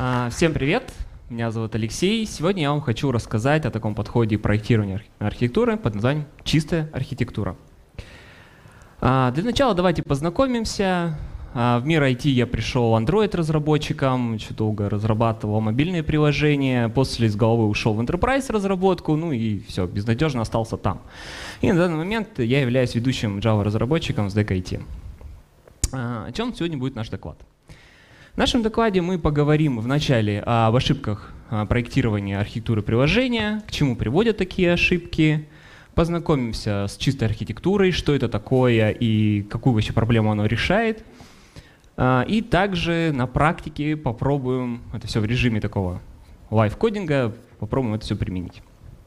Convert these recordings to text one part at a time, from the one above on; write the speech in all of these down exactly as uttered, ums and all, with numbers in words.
Всем привет, меня зовут Алексей. Сегодня я вам хочу рассказать о таком подходе проектирования архитектуры под названием «Чистая архитектура». Для начала давайте познакомимся. В мир ай ти я пришел Android-разработчиком, еще долго разрабатывал мобильные приложения, после с головы ушел в Enterprise-разработку, ну и все, безнадежно остался там. И на данный момент я являюсь ведущим Java-разработчиком в Stack ай ти. О чем сегодня будет наш доклад? В нашем докладе мы поговорим вначале об ошибках проектирования архитектуры приложения, к чему приводят такие ошибки, познакомимся с чистой архитектурой, что это такое и какую вообще проблему оно решает. И также на практике попробуем, это все в режиме такого лайв-кодинга, попробуем это все применить.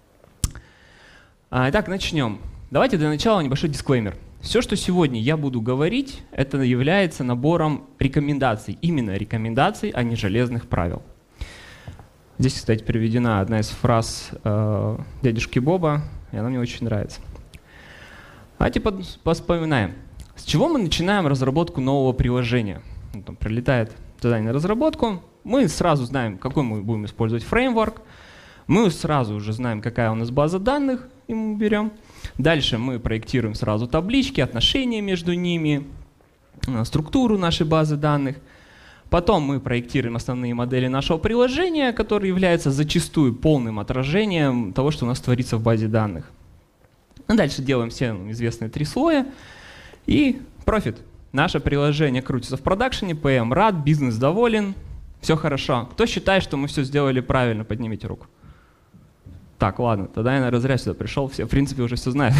Итак, начнем. Давайте для начала небольшой дисклеймер. Все, что сегодня я буду говорить, это является набором рекомендаций. Именно рекомендаций, а не железных правил. Здесь, кстати, приведена одна из фраз э, дядюшки Боба, и она мне очень нравится. Давайте поспоминаем. С чего мы начинаем разработку нового приложения? Ну, там прилетает задание на разработку, мы сразу знаем, какой мы будем использовать фреймворк, мы сразу уже знаем, какая у нас база данных, и мы берем. Дальше мы проектируем сразу таблички, отношения между ними, структуру нашей базы данных. Потом мы проектируем основные модели нашего приложения, которые являются зачастую полным отражением того, что у нас творится в базе данных. А дальше делаем все известные три слоя. И профит. Наше приложение крутится в продакшене, пи эм рад, бизнес доволен, все хорошо. Кто считает, что мы все сделали правильно, поднимите руку. Так, ладно, тогда я, наверное, зря сюда пришел, все, в принципе, уже все знают.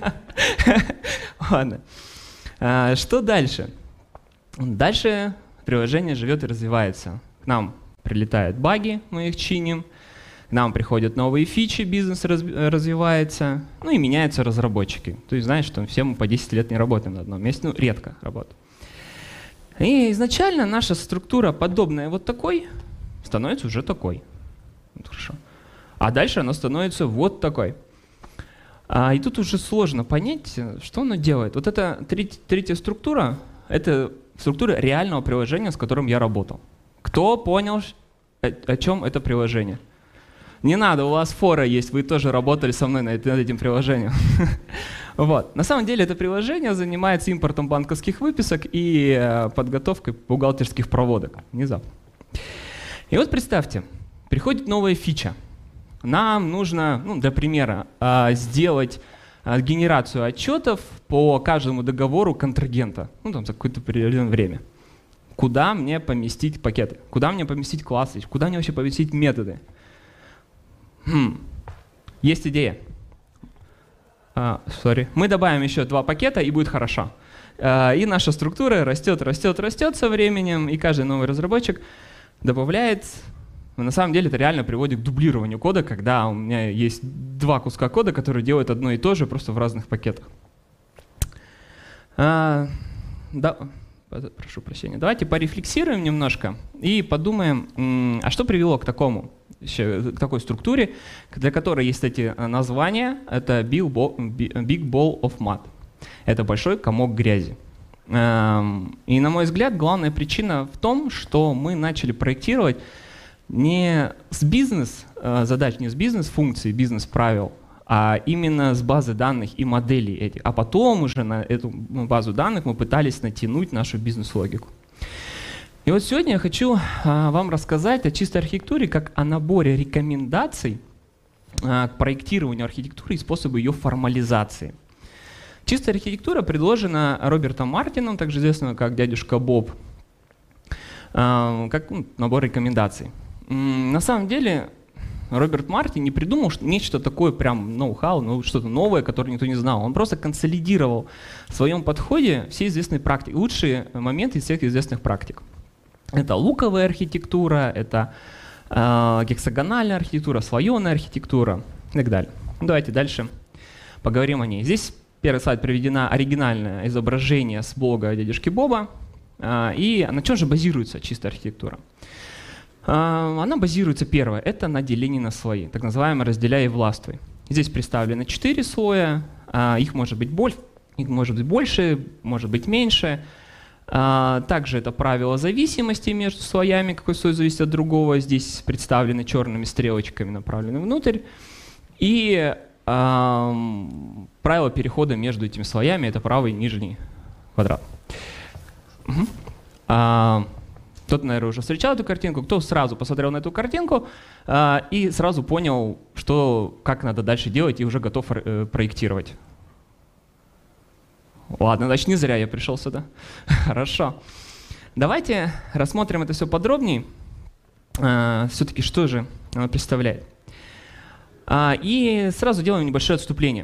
Ладно. Что дальше? Дальше приложение живет и развивается. К нам прилетают баги, мы их чиним. К нам приходят новые фичи, бизнес развивается, ну и меняются разработчики. То есть, знаешь, что все мы по десять лет не работаем на одном месте, ну, редко работаем. И изначально наша структура, подобная вот такой, становится уже такой. Вот, хорошо. А дальше она становится вот такой. А, и тут уже сложно понять, что оно делает. Вот эта треть, третья структура, это структура реального приложения, с которым я работал. Кто понял, о, о чем это приложение? Не надо, у вас фора есть, вы тоже работали со мной над этим приложением. Вот. На самом деле это приложение занимается импортом банковских выписок и подготовкой бухгалтерских проводок. Внезапно. И вот представьте, приходит новая фича. Нам нужно, ну, для примера, сделать генерацию отчетов по каждому договору контрагента, ну, там, за какое-то определенное время. Куда мне поместить пакеты? Куда мне поместить классы? Куда мне вообще поместить методы? Хм. Есть идея. А, sorry. Мы добавим еще два пакета, и будет хорошо. А, и наша структура растет, растет, растет со временем, и каждый новый разработчик добавляет. Но на самом деле это реально приводит к дублированию кода, когда у меня есть два куска кода, которые делают одно и то же, просто в разных пакетах. А, да, прошу прощения. Давайте порефлексируем немножко и подумаем, а что привело к такому, к такой структуре, для которой есть эти названия. Это Big Ball of Mud. Это большой комок грязи. И, на мой взгляд, главная причина в том, что мы начали проектировать не с бизнес-задач, не с бизнес-функций, бизнес-правил, а именно с базы данных и моделей этих. А потом уже на эту базу данных мы пытались натянуть нашу бизнес-логику. И вот сегодня я хочу а, вам рассказать о чистой архитектуре как о наборе рекомендаций а, к проектированию архитектуры и способу ее формализации. Чистая архитектура предложена Робертом Мартином, также известным как дядюшка Боб, а, как ну, набор рекомендаций. М-м, на самом деле Роберт Мартин не придумал нечто такое прям ноу-хау, ну, что-то новое, которое никто не знал. Он просто консолидировал в своем подходе все известные практики, лучшие моменты из всех известных практик. Это луковая архитектура, это э, гексагональная архитектура, слоеная архитектура и так далее. Давайте дальше поговорим о ней. Здесь первый слайд приведено оригинальное изображение с блога дядюшки Боба. Э, и на чем же базируется чистая архитектура? Э, она базируется, первое, это на делении на слои, так называемое разделяй и властвуй. Здесь представлено четыре слоя, э, их может быть больше, их может быть больше, может быть меньше. А, также это правило зависимости между слоями, какой слой зависит от другого. Здесь представлены черными стрелочками, направлены внутрь. И а, правило перехода между этими слоями — это правый нижний квадрат. Угу. А, кто-то, наверное, уже встречал эту картинку, кто сразу посмотрел на эту картинку а, и сразу понял, что, как надо дальше делать, и уже готов э, проектировать. Ладно, значит, не зря я пришел сюда. Хорошо. Давайте рассмотрим это все подробнее. А, все-таки что же оно представляет. А, и сразу делаем небольшое отступление.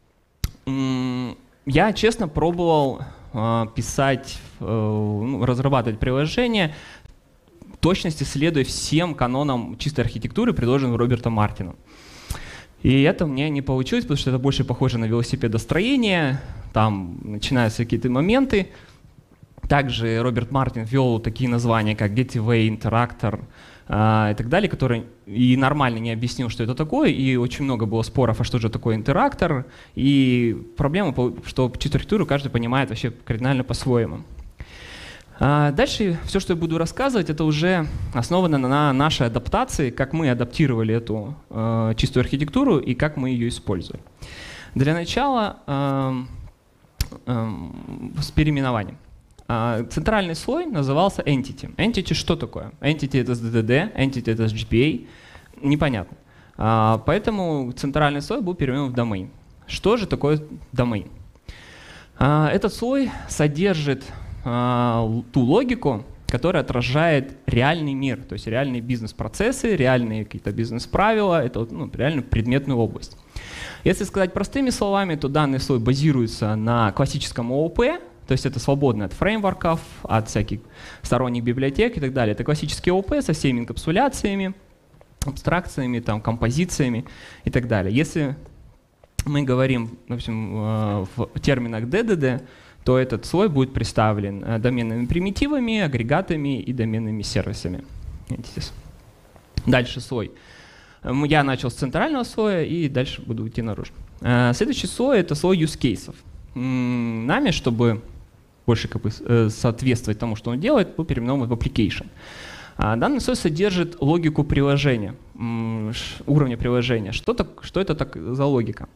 Я, честно, пробовал а, писать, а, разрабатывать приложение, в точности следуя всем канонам чистой архитектуры, предложенным Робертом Мартином. И это мне не получилось, потому что это больше похоже на велосипедостроение, там начинаются какие-то моменты. Также Роберт Мартин ввел такие названия, как Gateway, Interactor э, и так далее, которые и нормально не объяснил, что это такое, и очень много было споров, а что же такое интерактор. И проблема, что чистую архитектуру каждый понимает вообще кардинально по-своему. А дальше все, что я буду рассказывать, это уже основано на нашей адаптации, как мы адаптировали эту э, чистую архитектуру и как мы ее используем. Для начала э, э, с переименованием. Э, центральный слой назывался Entity. Entity что такое? Entity — это ди ди ди, Entity — это джи пи эй. Непонятно. Э, поэтому центральный слой был переименован в Domain. Что же такое Domain? Э, этот слой содержит ту логику, которая отражает реальный мир, то есть реальные бизнес-процессы, реальные какие-то бизнес-правила, это ну, реально предметную область. Если сказать простыми словами, то данный слой базируется на классическом о о пи, то есть это свободно от фреймворков, от всяких сторонних библиотек и так далее. Это классический о о пи со всеми инкапсуляциями, абстракциями, там, композициями и так далее. Если мы говорим, в общем, в терминах ди ди ди, то этот слой будет представлен доменными примитивами, агрегатами и доменными сервисами. Дальше слой. Я начал с центрального слоя и дальше буду идти наружу. Следующий слой — это слой use cases. Нами, чтобы больше как бы соответствовать тому, что он делает, был переименован в application. Данный слой содержит логику приложения, уровня приложения. Что, так, что это так за логика?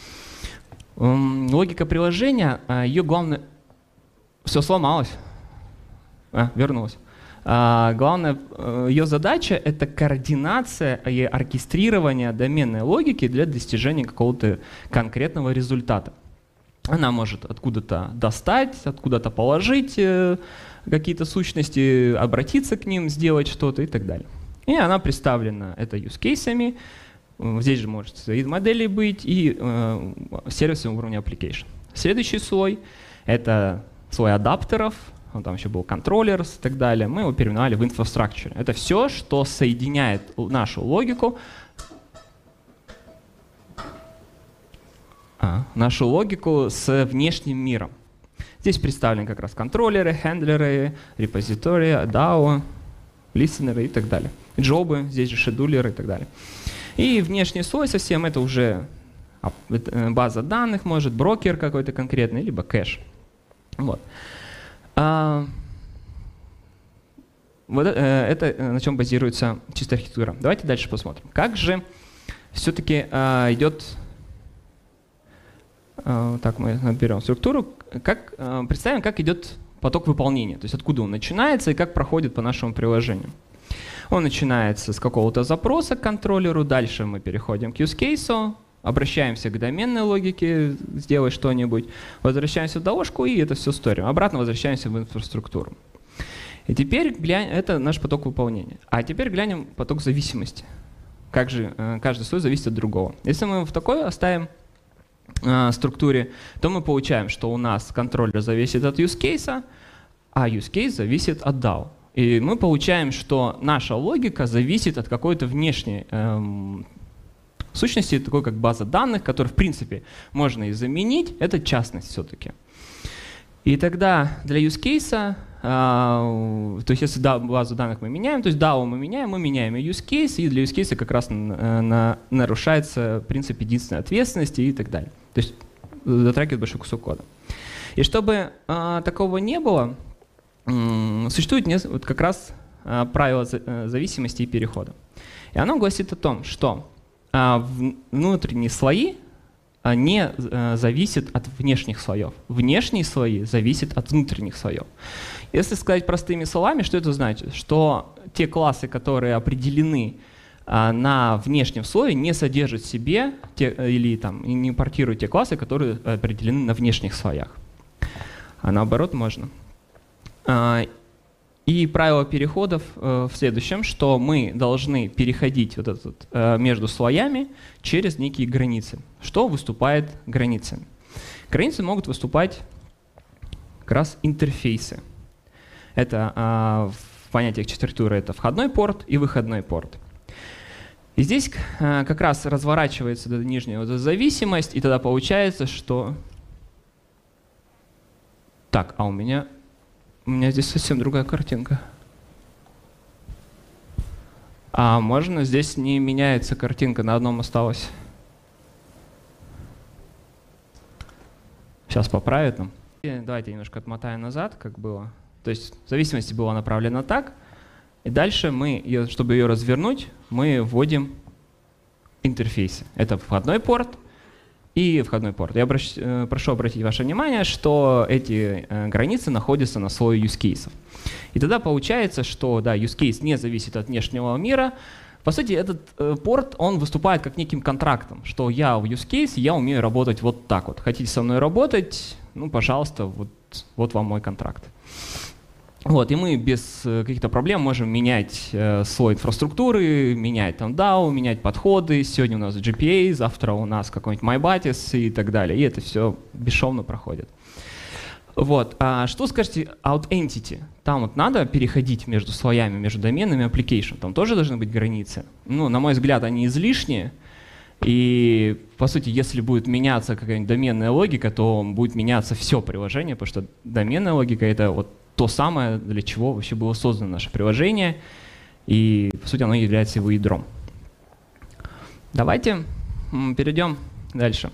Логика приложения, ее главное... Все сломалось. А, вернулось. А, главная ее задача — это координация и оркестрирование доменной логики для достижения какого-то конкретного результата. Она может откуда-то достать, откуда-то положить э, какие-то сущности, обратиться к ним, сделать что-то и так далее. И она представлена это use-кейсами. Здесь же может и модели быть, и э, сервисы уровня application. Следующий слой — это слой адаптеров, он там еще был контроллер и так далее. Мы его переименовали в infrastructure. Это все, что соединяет нашу логику, а, нашу логику с внешним миром. Здесь представлены как раз контроллеры, хендлеры, репозитории, дао, листенеры и так далее. Джобы, здесь же шедулеры и так далее. И внешний слой совсем — это уже база данных, может, брокер какой-то конкретный, либо кэш. Вот. А, вот это на чем базируется чистая архитектура. Давайте дальше посмотрим. Как же все-таки а, идет... А, так, мы наберем структуру. Как, а, представим, как идет поток выполнения, то есть откуда он начинается и как проходит по нашему приложению. Он начинается с какого-то запроса к контроллеру, дальше мы переходим к use case, обращаемся к доменной логике, сделай что-нибудь, возвращаемся в дорожку и это все сторим. Обратно возвращаемся в инфраструктуру. И теперь глянь, это наш поток выполнения. А теперь глянем поток зависимости. Как же каждый слой зависит от другого. Если мы в такой оставим э, структуре, то мы получаем, что у нас контроллер зависит от use case, а use case зависит от дао. И мы получаем, что наша логика зависит от какой-то внешней эм, сущности, такой как база данных, которую, в принципе, можно и заменить. Это частность все-таки. И тогда для use case, э, то есть если да, базу данных мы меняем, то есть дао мы меняем, мы меняем use case, и для use case как раз на, на, нарушается принцип единственной ответственности и так далее. То есть затрагивает большой кусок кода. И чтобы э, такого не было, существует вот как раз правило зависимости и перехода. И оно гласит о том, что внутренние слои не зависят от внешних слоев. Внешние слои зависят от внутренних слоев. Если сказать простыми словами, что это значит? Что те классы, которые определены на внешнем слое, не содержат в себе те, или там, не импортируют те классы, которые определены на внешних слоях. А наоборот можно. И правило переходов в следующем, что мы должны переходить вот этот, между слоями через некие границы. Что выступает границами? Границы могут выступать как раз интерфейсы. Это в понятиях архитектуры это входной порт и выходной порт. И здесь как раз разворачивается нижняя вот зависимость, и тогда получается, что… Так, а у меня… У меня здесь совсем другая картинка. А можно здесь не меняется картинка, на одном осталось. Сейчас поправят нам. И давайте немножко отмотаем назад, как было. То есть зависимость была направлена так. И дальше мы, ее, чтобы ее развернуть, мы вводим интерфейсы. Это входной порт и входной порт. Я обращ, прошу обратить ваше внимание, что эти э, границы находятся на слое use cases. И тогда получается, что да, use case не зависит от внешнего мира. По сути, этот э, порт, он выступает как неким контрактом, что я в use case, я умею работать вот так вот. Хотите со мной работать? Ну, пожалуйста, вот, вот вам мой контракт. Вот, и мы без каких-то проблем можем менять э, слой инфраструктуры, менять там дао, менять подходы. Сегодня у нас джи пи эй, завтра у нас какой-нибудь MyBatis и так далее. И это все бесшовно проходит. Вот. А что скажете out entity? Там вот надо переходить между слоями, между доменами application. Там тоже должны быть границы. Ну, на мой взгляд, они излишние. И, по сути, если будет меняться какая-нибудь доменная логика, то будет меняться все приложение, потому что доменная логика — это вот то самое, для чего вообще было создано наше приложение, и, по сути, оно является его ядром. Давайте перейдем дальше.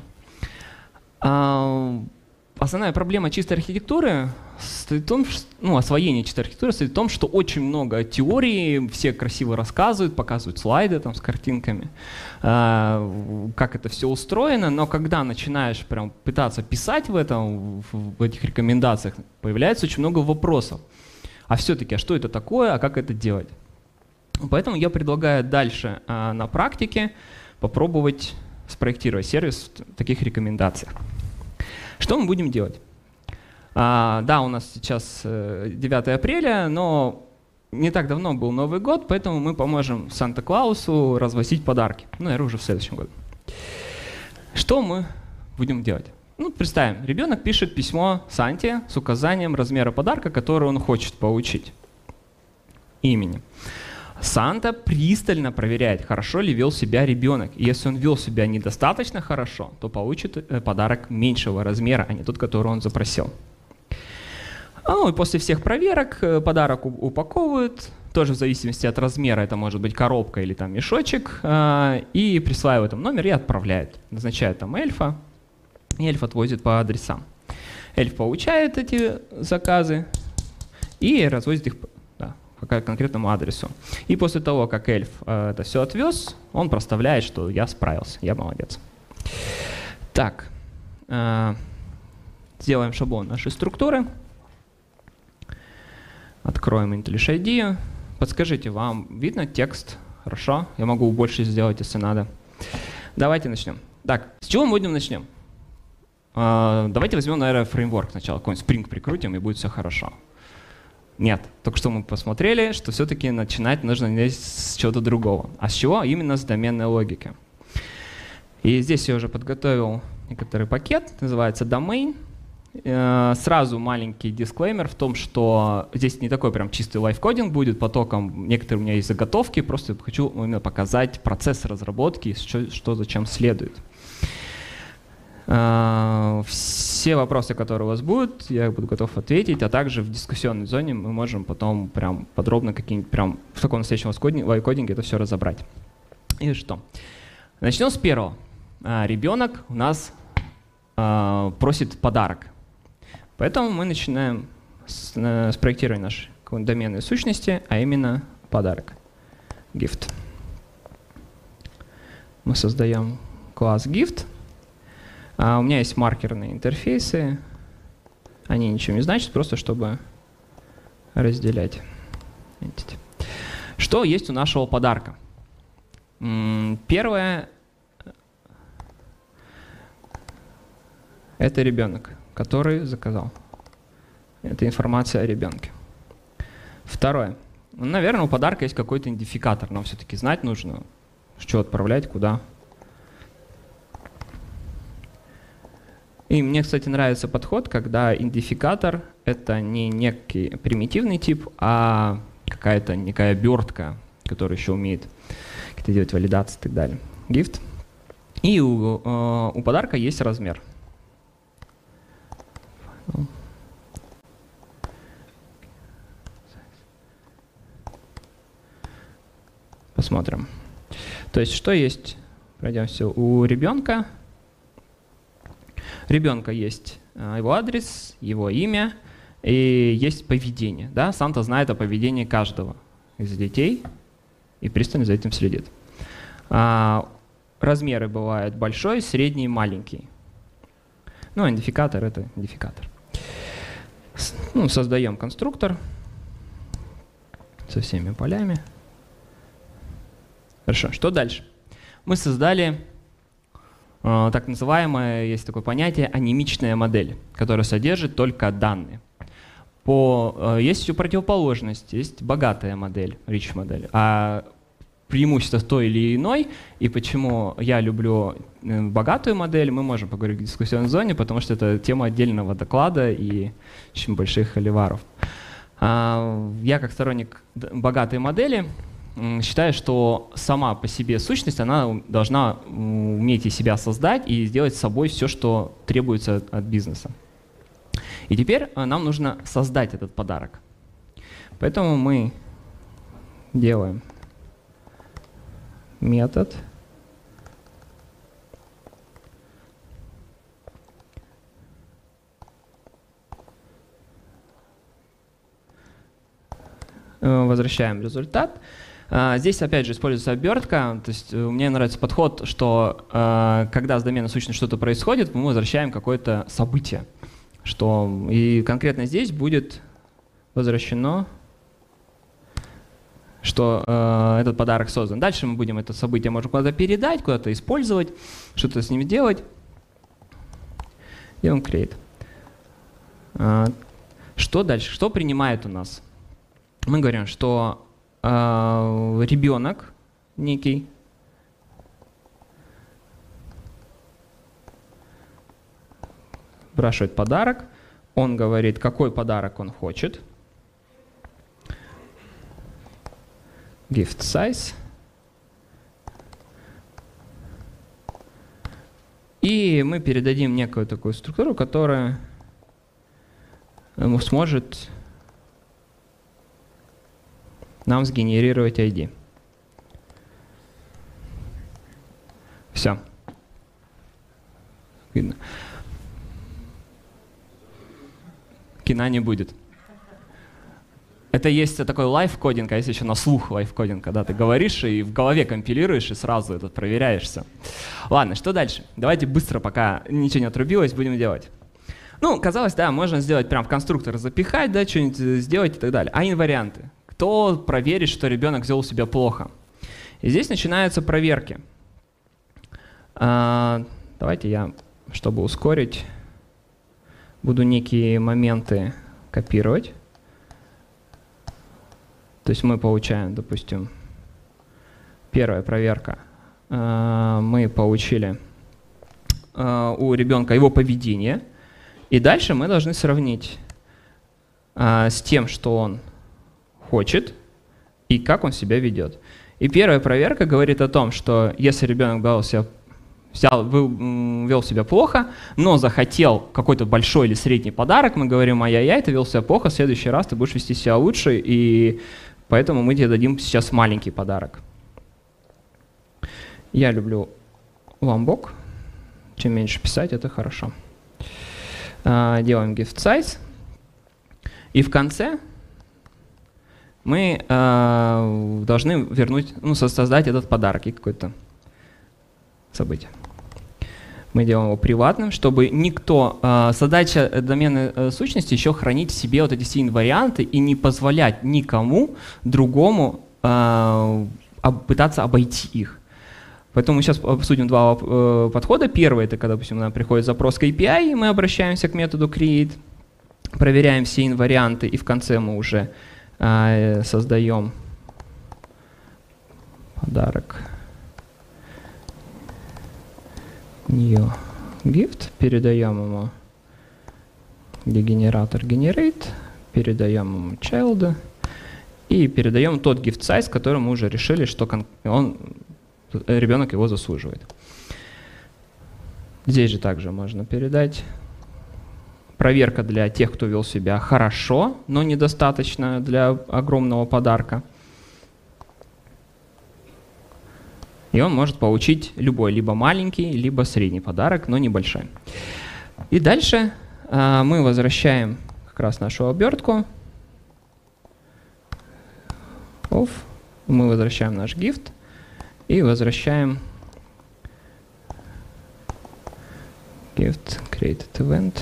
Основная проблема чистой архитектуры состоит в том, что, ну, освоение чистой архитектуры состоит в том, что очень много теории, все красиво рассказывают, показывают слайды там с картинками, э, как это все устроено, но когда начинаешь прям пытаться писать в этом, в, в этих рекомендациях, появляется очень много вопросов. А все-таки, а что это такое, а как это делать? Поэтому я предлагаю дальше э, на практике попробовать спроектировать сервис в таких рекомендациях. Что мы будем делать? А, да, у нас сейчас девятое апреля, но не так давно был Новый год, поэтому мы поможем Санта-Клаусу развозить подарки. Ну, наверное, уже в следующем году. Что мы будем делать? Ну, представим, ребенок пишет письмо Санте с указанием размера подарка, который он хочет получить. Имени. Санта пристально проверяет, хорошо ли вел себя ребенок. И если он вел себя недостаточно хорошо, то получит подарок меньшего размера, а не тот, который он запросил. Ну и после всех проверок подарок упаковывают, тоже в зависимости от размера, это может быть коробка или там мешочек, и присваивают там номер и отправляют. Назначают там эльфа, и эльф отвозит по адресам. Эльф получает эти заказы и развозит их по конкретному адресу. И после того, как эльф э, это все отвез, он проставляет, что я справился, я молодец. Так, э, сделаем шаблон нашей структуры. Откроем IntelliJ ай ди. Подскажите, вам видно текст? Хорошо, я могу больше сделать, если надо. Давайте начнем. Так, с чего мы будем начнем? Э, давайте возьмем, наверное, фреймворк сначала. Какой-нибудь Spring прикрутим, и будет все хорошо. Нет, только что мы посмотрели, что все-таки начинать нужно не с чего-то другого. А с чего? Именно с доменной логики. И здесь я уже подготовил некоторый пакет, называется domain. Сразу маленький дисклеймер в том, что здесь не такой прям чистый лайфкодинг будет потоком. Некоторые у меня есть заготовки, просто хочу именно показать процесс разработки, что, что зачем следует. Все вопросы, которые у вас будут, я буду готов ответить, а также в дискуссионной зоне мы можем потом прям подробно какие-нибудь прям в таком настоящем лайфкодинге это все разобрать. И что? Начнем с первого. Ребенок у нас просит подарок. Поэтому мы начинаем спроектировали наши доменные сущности, а именно подарок. Gift. Мы создаем класс Gift. А у меня есть маркерные интерфейсы. Они ничего не значат, просто чтобы разделять entity. Что есть у нашего подарка? Первое — это ребенок, который заказал. Это информация о ребенке. Второе. Наверное, у подарка есть какой-то идентификатор. Нам все-таки знать нужно, что отправлять, куда. И мне, кстати, нравится подход, когда идентификатор — это не некий примитивный тип, а какая-то некая обертка, которая еще умеет как-то делать валидацию и так далее. Gift. И у, э, у подарка есть размер. Посмотрим. То есть что есть? Пройдемся. У ребенка. Ребенка есть его адрес, его имя и есть поведение. Да? Санта знает о поведении каждого из детей и пристально за этим следит. А, размеры бывают большой, средний, маленький. Ну, идентификатор — это идентификатор. С, ну, создаем конструктор со всеми полями. Хорошо, что дальше? Мы создали э, так называемое, есть такое понятие, анимичная модель, которая содержит только данные. По, э, есть еще противоположность, есть богатая модель, rich модель. А преимущество той или иной, и почему я люблю богатую модель, мы можем поговорить в дискуссионной зоне, потому что это тема отдельного доклада и очень больших холиваров. А, я как сторонник богатой модели считаю, что сама по себе сущность, она должна уметь из себя создать и сделать с собой все, что требуется от бизнеса. И теперь нам нужно создать этот подарок. Поэтому мы делаем метод возвращаем результат. Здесь опять же используется обертка. То есть мне нравится подход, что когда с доменной сущностью что-то происходит, мы возвращаем какое-то событие. Что, и конкретно здесь будет возвращено, что э, этот подарок создан. Дальше мы будем это событие можем куда-то передать, куда-то использовать, что-то с ним делать. Делаем create. Э, что дальше? Что принимает у нас? Мы говорим, что э, ребенок некий спрашивает подарок, он говорит, какой подарок он хочет. Gift size. И мы передадим некую такую структуру, которая сможет нам сгенерировать ай ди. Все. Видно. Кино не будет. Это есть такой лайф-кодинг, а есть еще на слух лайф-кодинг, когда ты говоришь и в голове компилируешь и сразу это проверяешься. Ладно, что дальше? Давайте быстро, пока ничего не отрубилось, будем делать. Ну, казалось, да, можно сделать прям в конструктор запихать, да, что-нибудь сделать и так далее. А инварианты? Кто проверит, что ребенок вел себя плохо? И здесь начинаются проверки. А, давайте я, чтобы ускорить, буду некие моменты копировать. То есть мы получаем, допустим, первая проверка. Мы получили у ребенка его поведение. И дальше мы должны сравнить с тем, что он хочет и как он себя ведет. И первая проверка говорит о том, что если ребенок вел себя, взял, вел себя плохо, но захотел какой-то большой или средний подарок, мы говорим, ай-яй-яй, ты вел себя плохо, в следующий раз ты будешь вести себя лучше, и поэтому мы тебе дадим сейчас маленький подарок. Я люблю ламбок. Чем меньше писать, это хорошо. Делаем gift size. И в конце мы э, должны вернуть, ну, создать этот подарок и какое-то событие. Мы делаем его приватным, чтобы никто… Э, задача доменной э, сущности еще хранить в себе вот эти все инварианты и не позволять никому другому э, об, пытаться обойти их. Поэтому мы сейчас обсудим два э, подхода. Первый — это когда, допустим, нам приходит запрос к эй пи ай, и мы обращаемся к методу create, проверяем все инварианты, и в конце мы уже э, создаем подарок new gift, передаем ему генератор generate, передаем ему child и передаем тот gift size, который мы уже решили, что он, ребенок его заслуживает. Здесь же также можно передать. Проверка для тех, кто вел себя хорошо, но недостаточно для огромного подарка. И он может получить любой, либо маленький, либо средний подарок, но небольшой. И дальше э, мы возвращаем как раз нашу обертку. Off. Мы возвращаем наш gift и возвращаем gift created event.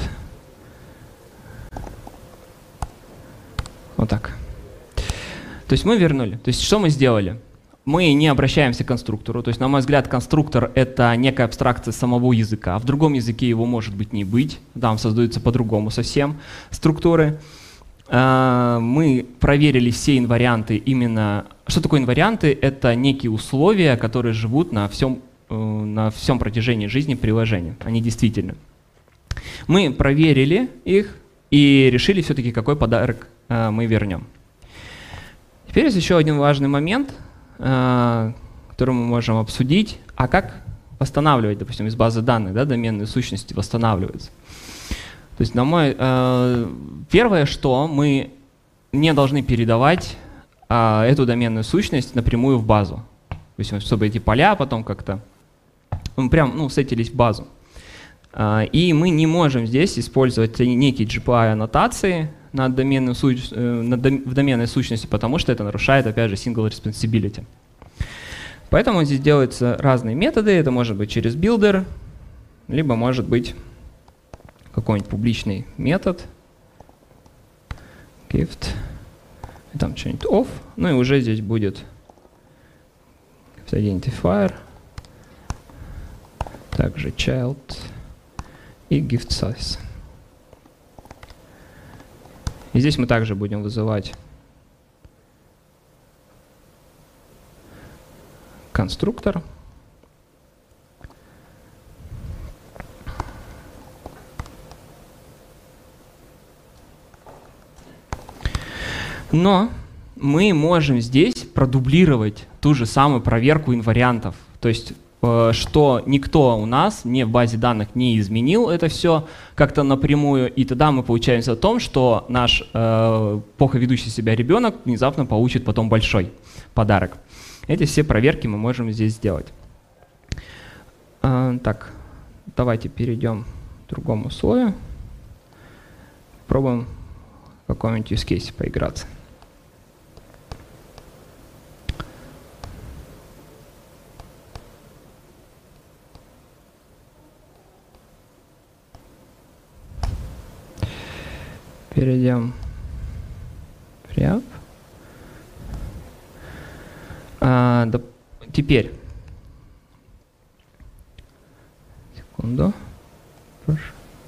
Вот так. То есть мы вернули. То есть что мы сделали? Мы не обращаемся к конструктору. То есть, на мой взгляд, конструктор — это некая абстракция самого языка. В другом языке его может быть не быть. Там создаются по-другому совсем структуры. Мы проверили все инварианты именно… Что такое инварианты? Это некие условия, которые живут на всем, на всем протяжении жизни приложения. Они действительно. Мы проверили их и решили все-таки, какой подарок мы вернем. Теперь есть еще один важный момент, который мы можем обсудить. А как восстанавливать, допустим, из базы данных, да, доменные сущности восстанавливаются? То есть, на мой, э, первое, что мы не должны передавать э, эту доменную сущность напрямую в базу. То есть, чтобы эти поля потом как-то мы прям ну, сетились в базу. Э, и мы не можем здесь использовать некие джи пи ай-аннотации на доменную сущ, э, на дом, в доменной сущности, потому что это нарушает, опять же, single responsibility. Поэтому здесь делаются разные методы. Это может быть через builder, либо может быть какой-нибудь публичный метод, gift, и там что-нибудь off, ну и уже здесь будет identifier, также child и gift size. И здесь мы также будем вызывать конструктор. Но мы можем здесь продублировать ту же самую проверку инвариантов. То есть, э, что никто у нас не в базе данных не изменил это все как-то напрямую, и тогда мы получаемся о том, что наш э, плохо ведущий себя ребенок внезапно получит потом большой подарок. Эти все проверки мы можем здесь сделать. Э, так, давайте перейдем к другому слою. Пробуем в каком-нибудь use case поиграться. Перейдем в React. А, да, теперь. Секунду. Прошу.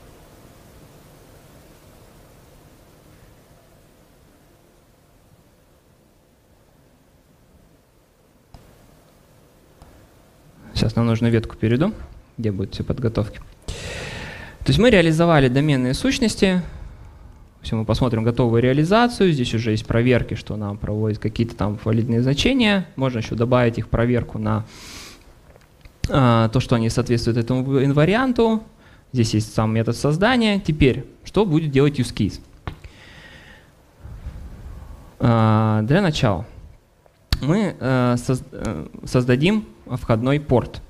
Сейчас нам нужно ветку перейду, где будут все подготовки. То есть мы реализовали доменные сущности. Если мы посмотрим готовую реализацию, здесь уже есть проверки, что нам проводят какие-то там валидные значения. Можно еще добавить их проверку на а, то, что они соответствуют этому инварианту. Здесь есть сам метод создания. Теперь, что будет делать use case? А, для начала мы а, соз, а, создадим входной порт.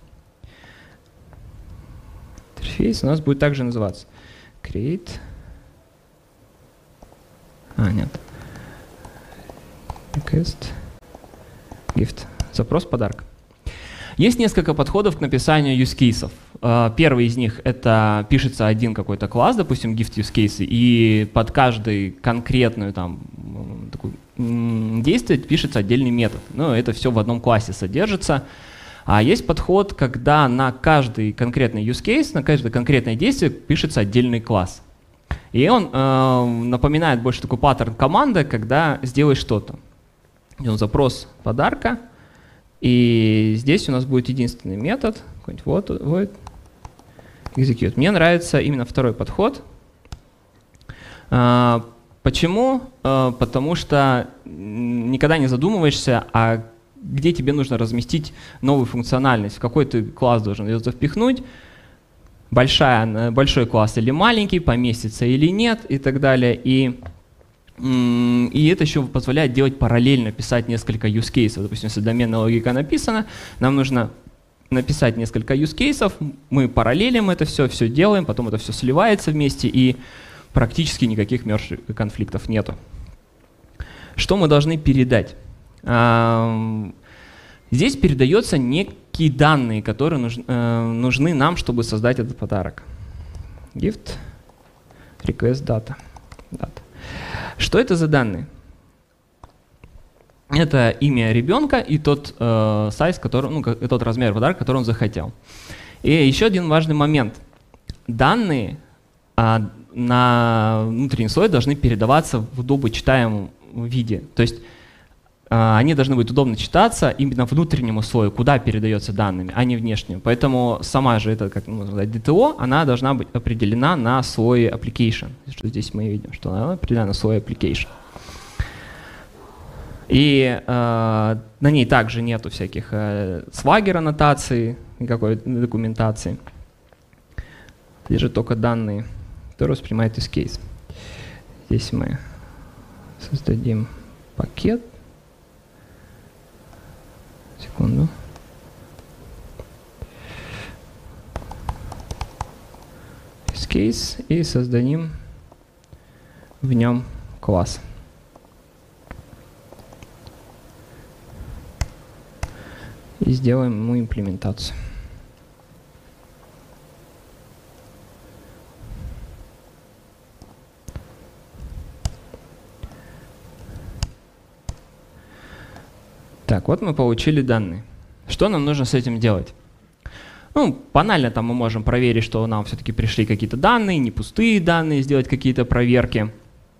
Интерфейс у нас будет также называться create А, нет. Request. Gift. Запрос подарка. Есть несколько подходов к написанию use cases. Первый из них — это пишется один какой-то класс, допустим, gift use case, и под каждый конкретную там такую, действие пишется отдельный метод. Но это все в одном классе содержится. А есть подход, когда на каждый конкретный use case, на каждое конкретное действие пишется отдельный класс. И он э, напоминает больше такой паттерн команды, когда сделай что-то. Идем запрос подарка. И здесь у нас будет единственный метод, вот, вот, execute. Мне нравится именно второй подход. А, почему? А, потому что никогда не задумываешься, а где тебе нужно разместить новую функциональность, в какой ты класс должен ее впихнуть, большая, большой класс или маленький, поместится или нет и так далее. И И это еще позволяет делать параллельно, писать несколько use cases. Допустим, если доменная логика написана, нам нужно написать несколько use cases, мы параллелим это все, все делаем, потом это все сливается вместе, и практически никаких мертвых конфликтов нету. Что мы должны передать? Здесь передаются некие данные, которые нужны нам, чтобы создать этот подарок. Gift, request data. data. Что это за данные? Это имя ребенка и тот э, сайз, который, ну, тот размер подарка, который он захотел. И еще один важный момент. Данные а, на внутренний слой должны передаваться в удобочитаемом виде. То есть а, они должны быть удобно читаться именно внутреннему слою, куда передается данными, а не внешнему. Поэтому сама же это, как можно сказать, ди ти о, она должна быть определена на слое application. Что здесь мы видим, что она определена на слое application. И э, на ней также нету всяких э, Swagger аннотаций, никакой документации. Лежат только данные, которые воспринимает use case. Здесь мы создадим пакет. Секунду. Use case и создадим в нем класс. И сделаем ему имплементацию. Так, вот мы получили данные. Что нам нужно с этим делать? Ну, банально там мы можем проверить, что нам все-таки пришли какие-то данные, не пустые данные, сделать какие-то проверки.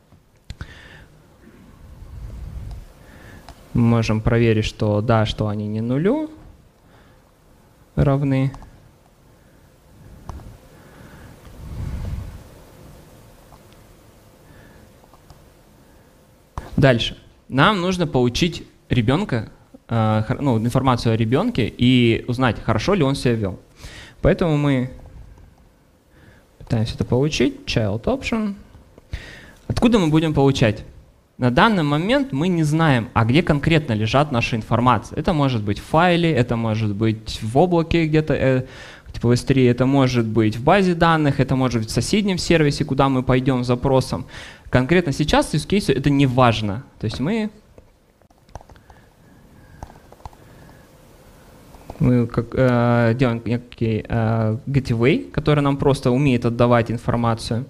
Мы можем проверить, что да, что они не нулю равны. Дальше. Нам нужно получить ребенка, э, ну, информацию о ребенке и узнать, хорошо ли он себя вел. Поэтому мы пытаемся это получить. Child option. Откуда мы будем получать? На данный момент мы не знаем, а где конкретно лежат наши информации. Это может быть в файле, это может быть в облаке где-то, э, типа в эс три, это может быть в базе данных, это может быть в соседнем сервисе, куда мы пойдем с запросом. Конкретно сейчас use case это не важно. То есть мы, мы как, э, делаем некий э, gateway, который нам просто умеет отдавать информацию.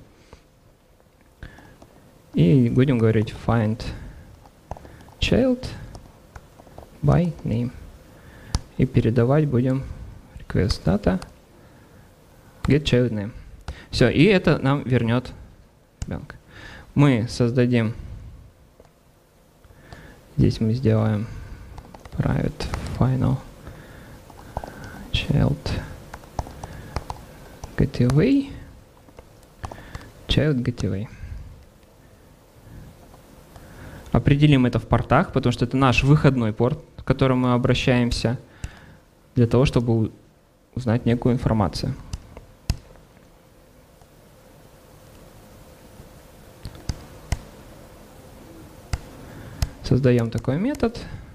И будем говорить find child by name. И передавать будем request data get child name. Все, и это нам вернет ребенка. Мы создадим, здесь мы сделаем private final child gateway child gateway. Определим это в портах, потому что это наш выходной порт, к которому мы обращаемся, для того, чтобы узнать некую информацию. Создаем такой метод.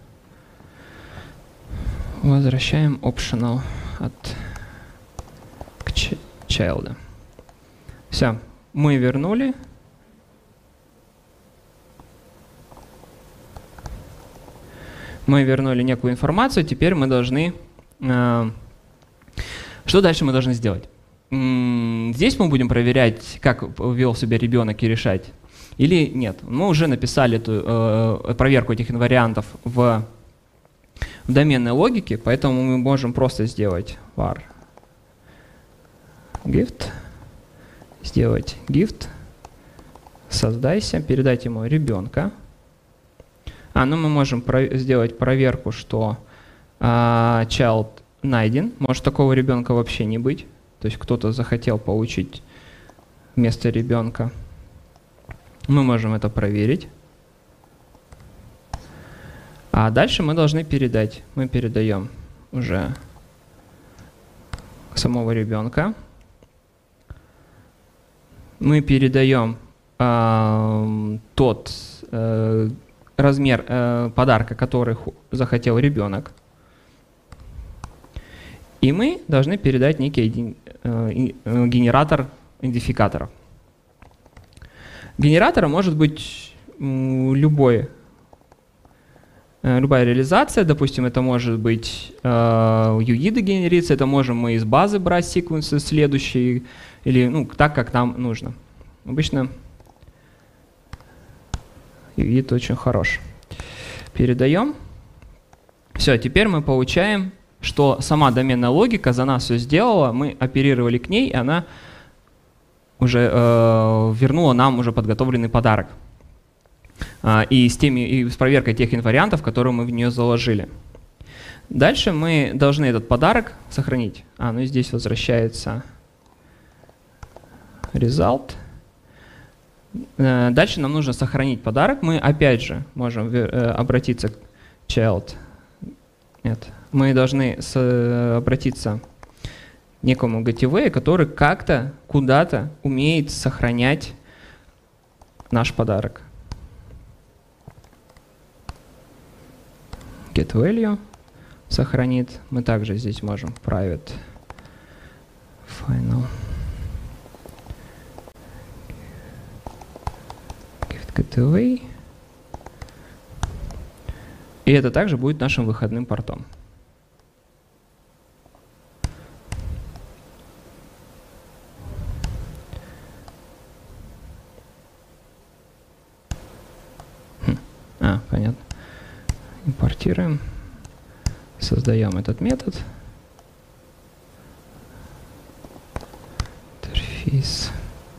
Возвращаем optional от к child. Все, мы вернули. Мы вернули некую информацию, теперь мы должны… Э, что дальше мы должны сделать? М-м, здесь мы будем проверять, как вел себя ребенок, и решать, или нет. Мы уже написали эту э, проверку этих инвариантов в, в доменной логике, поэтому мы можем просто сделать var gift, сделать gift, создайся, передать ему ребенка. А, ну мы можем про сделать проверку, что uh, child найден. Может такого ребенка вообще не быть. То есть кто-то захотел получить вместо ребенка. Мы можем это проверить. А дальше мы должны передать. Мы передаем уже самого ребенка. Мы передаем э, тот э, размер э, подарка, который захотел ребенок. И мы должны передать некий э, генератор идентификаторов. Генератором может быть э, любой, э, любая реализация. Допустим, это может быть э, ю ай ди генерится, это можем мы из базы брать секвенсы следующие, или ну, так, как нам нужно. Обычно ю ай ди очень хорош. Передаем. Все, теперь мы получаем, что сама доменная логика за нас все сделала, мы оперировали к ней, и она уже э, вернула нам уже подготовленный подарок. А, и, с теми, и с проверкой тех инвариантов, которые мы в нее заложили. Дальше мы должны этот подарок сохранить. А, ну и здесь возвращается result. Дальше нам нужно сохранить подарок. Мы опять же можем обратиться к child. Нет. Мы должны с, обратиться к некому gateway, который как-то, куда-то умеет сохранять наш подарок. GetValue сохранит. Мы также здесь можем private final gift_gateway. И это также будет нашим выходным портом. Хм. А, понятно. Импортируем, создаем этот метод. Интерфейс.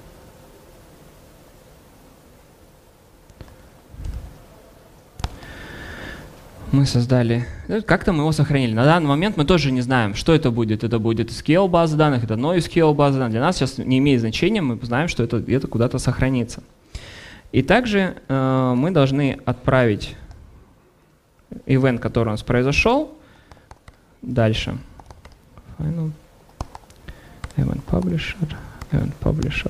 Мы создали, как-то мы его сохранили. На данный момент мы тоже не знаем, что это будет. Это будет эс кью эль база данных, это NoSQL база данных. Для нас сейчас не имеет значения, мы знаем, что это где-то куда-то сохранится. И также э, мы должны отправить event, который у нас произошел, дальше. Final event publisher, event publisher.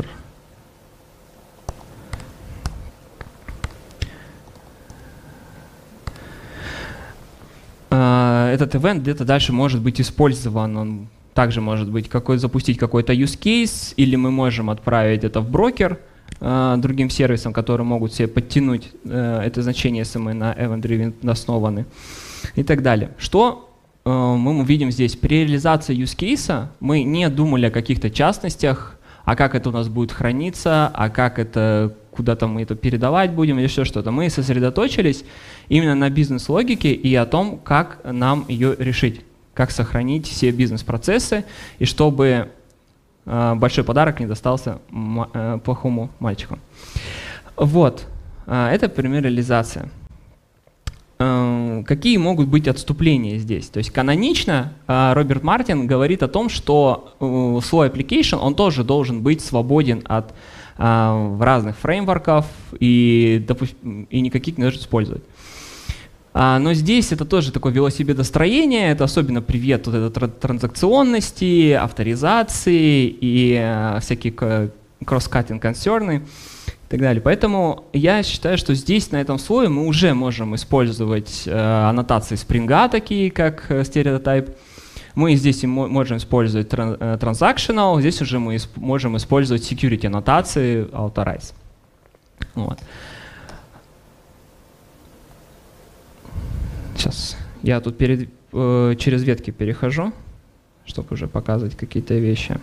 Этот event где-то дальше может быть использован, он также может быть какой, запустить какой-то use case, или мы можем отправить это в брокер э, другим сервисам, которые могут себе подтянуть э, это значение, если мы на event-driven основаны, и так далее. Что э, мы видим здесь? При реализации use case мы не думали о каких-то частностях, а как это у нас будет храниться, а как это, куда-то мы это передавать будем или еще что-то. Мы сосредоточились именно на бизнес-логике и о том, как нам ее решить, как сохранить все бизнес-процессы, и чтобы э, большой подарок не достался э, плохому мальчику. Вот, э, это пример реализации. Э, какие могут быть отступления здесь? То есть канонично э, Роберт Мартин говорит о том, что э, свой application, он тоже должен быть свободен от э, разных фреймворков и, допустим, и никаких не должен использовать. Но здесь это тоже такое велосипедостроение, это особенно привет вот этой транзакционности, авторизации и э, всякие cross-cutting концерны и так далее. Поэтому я считаю, что здесь, на этом слое, мы уже можем использовать э, аннотации Spring, такие как Stereotype. Мы здесь можем использовать transactional, здесь уже мы исп можем использовать security аннотации Authorize. Вот. Сейчас. Я тут перед, э, через ветки перехожу, чтобы уже показывать какие-то вещи.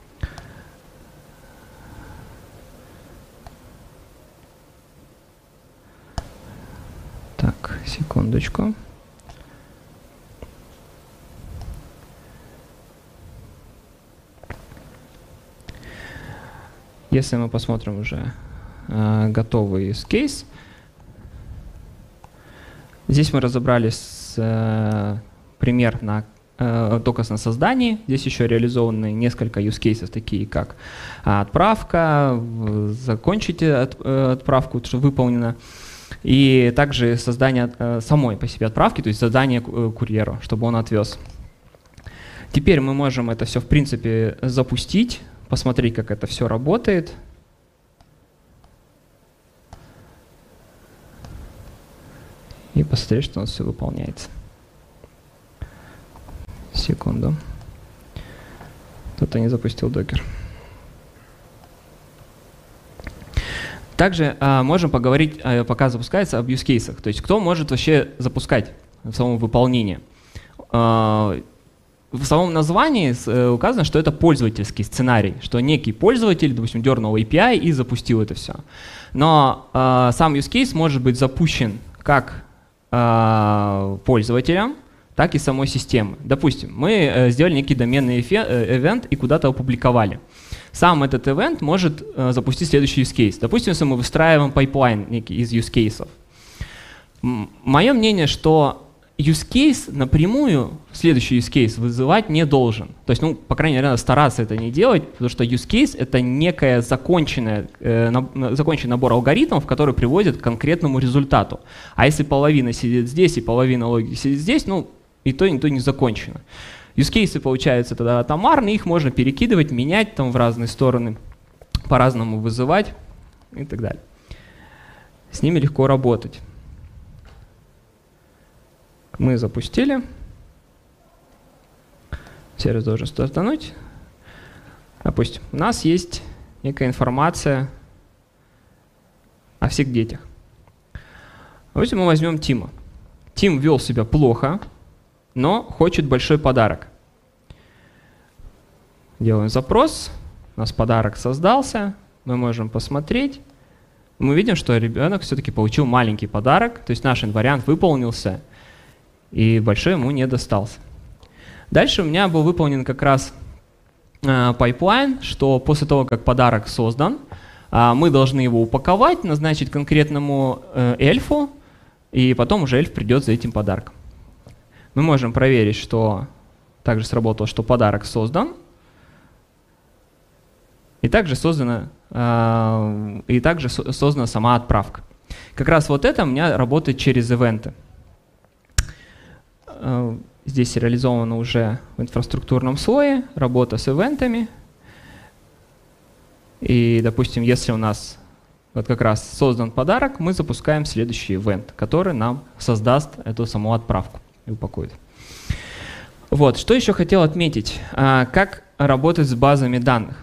Так, секундочку. Если мы посмотрим уже э, готовый use case, здесь мы разобрались с, э, пример на, э, только на создании. Здесь еще реализованы несколько use cases, такие как отправка, закончите от, э, отправку, что выполнено, и также создание э, самой по себе отправки, то есть задание э, курьеру, чтобы он отвез. Теперь мы можем это все в принципе запустить, посмотреть, как это все работает. И посмотреть, что у нас все выполняется. Секунду. Кто-то не запустил докер. Также а, можем поговорить, а, пока запускается, об use cases. То есть кто может вообще запускать в самом выполнении. А, В самом названии указано, что это пользовательский сценарий, что некий пользователь, допустим, дернул эй пи ай и запустил это все. Но э, сам use case может быть запущен как э, пользователем, так и самой системой. Допустим, мы э, сделали некий доменный event и куда-то опубликовали. Сам этот event может э, запустить следующий use case. Допустим, если мы выстраиваем пайплайн некий из use cases. Мое мнение, что use case напрямую, следующий use case вызывать не должен. То есть, ну, по крайней мере, надо стараться это не делать, потому что use case — это некая законченная, э, на, законченный набор алгоритмов, который приводит к конкретному результату. А если половина сидит здесь и половина логики сидит здесь, ну, и то, и то не закончено. Use cases получаются тогда атомарные, их можно перекидывать, менять там в разные стороны, по-разному вызывать и так далее. С ними легко работать. Мы запустили. Сервис должен стартануть. Допустим, у нас есть некая информация о всех детях. Давайте мы возьмем Тима. Тим вел себя плохо, но хочет большой подарок. Делаем запрос. У нас подарок создался. Мы можем посмотреть. Мы видим, что ребенок все-таки получил маленький подарок. То есть наш инвариант выполнился, и большой ему не достался. Дальше у меня был выполнен как раз э, пайплайн, что после того, как подарок создан, э, мы должны его упаковать, назначить конкретному э, эльфу, и потом уже эльф придет за этим подарком. Мы можем проверить, что также сработало, что подарок создан, и также создана, э, и также со создана сама отправка. Как раз вот это у меня работает через ивенты. Здесь реализовано уже в инфраструктурном слое, работа с ивентами. И, допустим, если у нас вот как раз создан подарок, мы запускаем следующий ивент, который нам создаст эту саму отправку и упакует. Вот, что еще хотел отметить. Как работать с базами данных.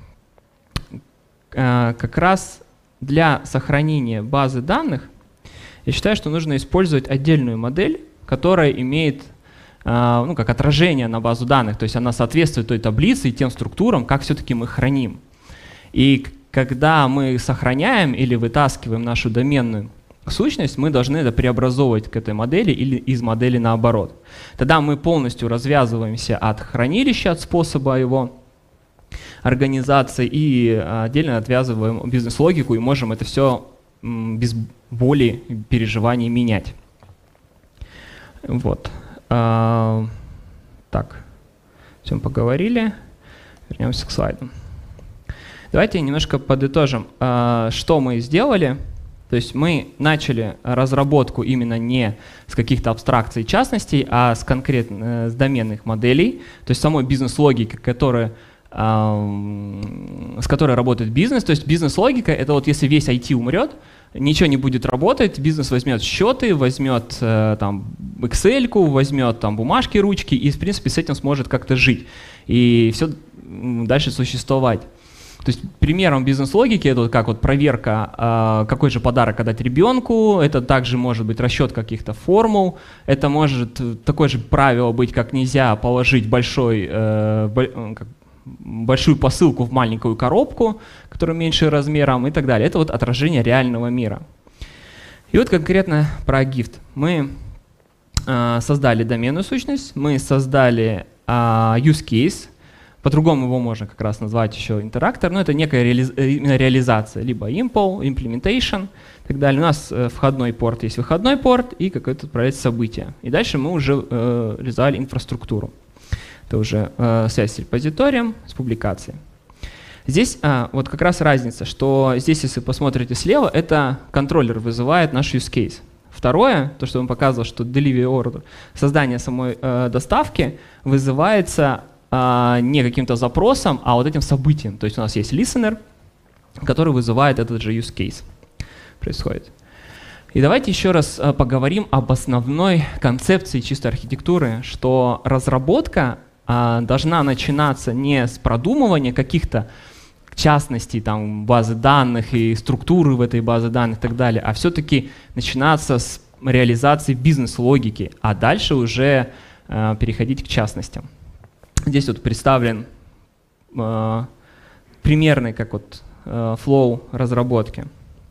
Как раз для сохранения базы данных я считаю, что нужно использовать отдельную модель, которая имеет ну, как отражение на базу данных, то есть она соответствует той таблице и тем структурам, как все-таки мы храним. И когда мы сохраняем или вытаскиваем нашу доменную сущность, мы должны это преобразовывать к этой модели или из модели наоборот. Тогда мы полностью развязываемся от хранилища, от способа его организации и отдельно отвязываем бизнес-логику и можем это все без боли и переживаний менять. Вот. А, так, все, поговорили. Вернемся к слайдам. Давайте немножко подытожим, а, что мы сделали. То есть мы начали разработку именно не с каких-то абстракций частностей, а с конкретно с доменных моделей, то есть самой бизнес-логики, которая, а, с которой работает бизнес. То есть бизнес-логика — это вот если весь ай ти умрет, ничего не будет работать, бизнес возьмет счеты, возьмет э, там Excel-ку, возьмет там бумажки, ручки и, в принципе, с этим сможет как-то жить и все дальше существовать. То есть примером бизнес-логики это вот как вот проверка, какой же подарок отдать ребенку, это также может быть расчет каких-то формул, это может такое же правило быть, как нельзя положить большой, большую посылку в маленькую коробку, которая меньше размером и так далее. Это вот отражение реального мира. И вот конкретно про гифт. Мы создали доменную сущность, мы создали use case. По-другому его можно как раз назвать еще интерактор, но это некая реали именно реализация, либо impl, implementation и так далее. У нас э, входной порт есть выходной порт и какое-то отправлять событие. И дальше мы уже э, реализовали инфраструктуру. Это уже э, связь с репозиторием, с публикацией. Здесь а, вот как раз разница, что здесь, если посмотрите слева, это контроллер вызывает наш use case. Второе, то, что он показывал, что delivery order, создание самой э, доставки вызывается не каким-то запросом, а вот этим событием. То есть у нас есть listener, который вызывает этот же use case. Происходит. И давайте еще раз поговорим об основной концепции чистой архитектуры, что разработка должна начинаться не с продумывания каких-то частностей, там, базы данных и структуры в этой базе данных и так далее, а все-таки начинаться с реализации бизнес-логики, а дальше уже переходить к частностям. Здесь вот представлен э, примерный как вот э, флоу разработки.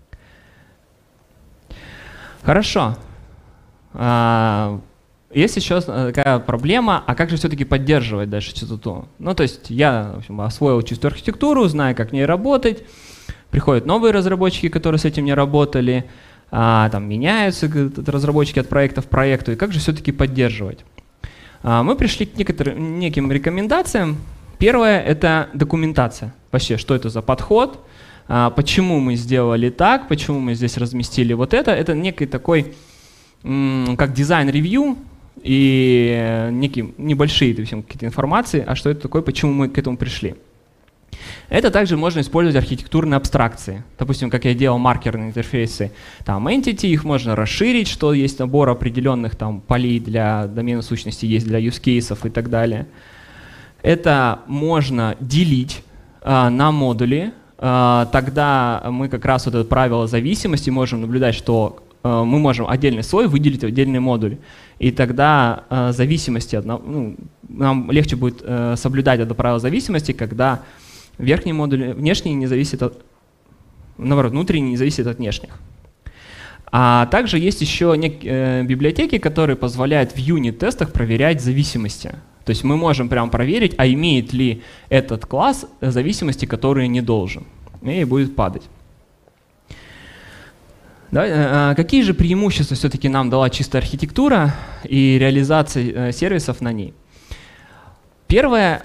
Хорошо. А, есть еще такая проблема, а как же все-таки поддерживать дальше частоту? Ну, то есть я, в общем, освоил чистую архитектуру, знаю, как в ней работать. Приходят новые разработчики, которые с этим не работали, а, там меняются разработчики от проекта в проекту. И как же все-таки поддерживать? Мы пришли к некоторым, неким рекомендациям. Первое – это документация. Вообще, что это за подход, почему мы сделали так, почему мы здесь разместили вот это. Это некий такой, как дизайн-ревью и некие небольшие какие-то информации, а что это такое, почему мы к этому пришли. Это также можно использовать архитектурные абстракции. Допустим, как я делал маркерные интерфейсы, там entity, их можно расширить, что есть набор определенных там полей для домена сущности, есть для use cases и так далее. Это можно делить а, на модули. А, тогда мы как раз вот это правило зависимости можем наблюдать, что а, мы можем отдельный слой выделить в отдельный модуль. И тогда а, зависимости, ну, нам легче будет а, соблюдать это правило зависимости, когда верхние модули, внешние не зависят от, наоборот, внутренние не зависят от внешних. А также есть еще некие библиотеки, которые позволяют в юнит-тестах проверять зависимости. То есть мы можем прямо проверить, а имеет ли этот класс зависимости, которые не должен, и будет падать. Да, какие же преимущества все-таки нам дала чистая архитектура и реализация сервисов на ней? Первое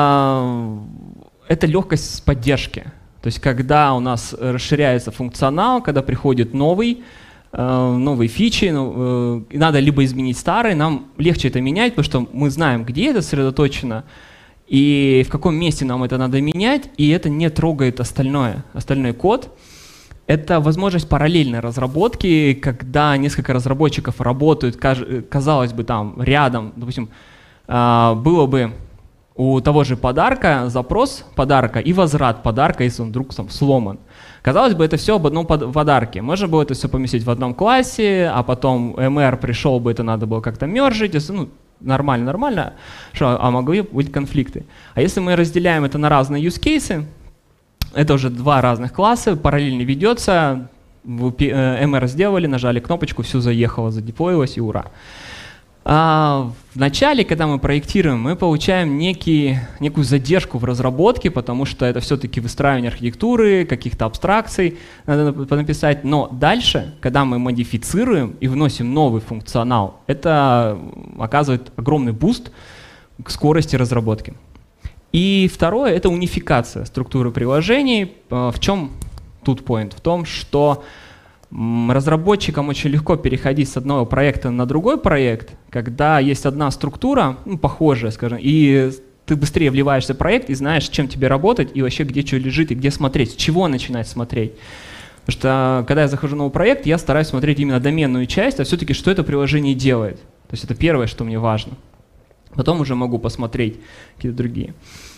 — это легкость поддержки. То есть когда у нас расширяется функционал, когда приходит новый, э, новые фичи, э, надо либо изменить старые, нам легче это менять, потому что мы знаем, где это сосредоточено, и в каком месте нам это надо менять, и это не трогает остальное, остальной код. Это возможность параллельной разработки, когда несколько разработчиков работают, казалось бы, там рядом, допустим, э, было бы у того же подарка запрос подарка и возврат подарка, если он вдруг там сломан. Казалось бы, это все об одном подарке. Можно было это все поместить в одном классе, а потом эм эр пришел бы, это надо было как-то мержить. Если, ну, нормально, нормально, что, а могли быть конфликты. А если мы разделяем это на разные use cases, это уже два разных класса, параллельно ведется, эм эр сделали, нажали кнопочку, все заехало, задеплоилось и ура. А в начале, когда мы проектируем, мы получаем некий, некую задержку в разработке, потому что это все-таки выстраивание архитектуры, каких-то абстракций надо написать. Но дальше, когда мы модифицируем и вносим новый функционал, это оказывает огромный буст к скорости разработки. И второе — это унификация структуры приложений. В чем тут point? В том, что разработчикам очень легко переходить с одного проекта на другой проект, когда есть одна структура, ну, похожая, скажем, и ты быстрее вливаешься в проект и знаешь, чем тебе работать, и вообще где что лежит, и где смотреть, с чего начинать смотреть. Потому что когда я захожу в новый проект, я стараюсь смотреть именно доменную часть, а все-таки что это приложение делает. То есть это первое, что мне важно. Потом уже могу посмотреть какие-то другие.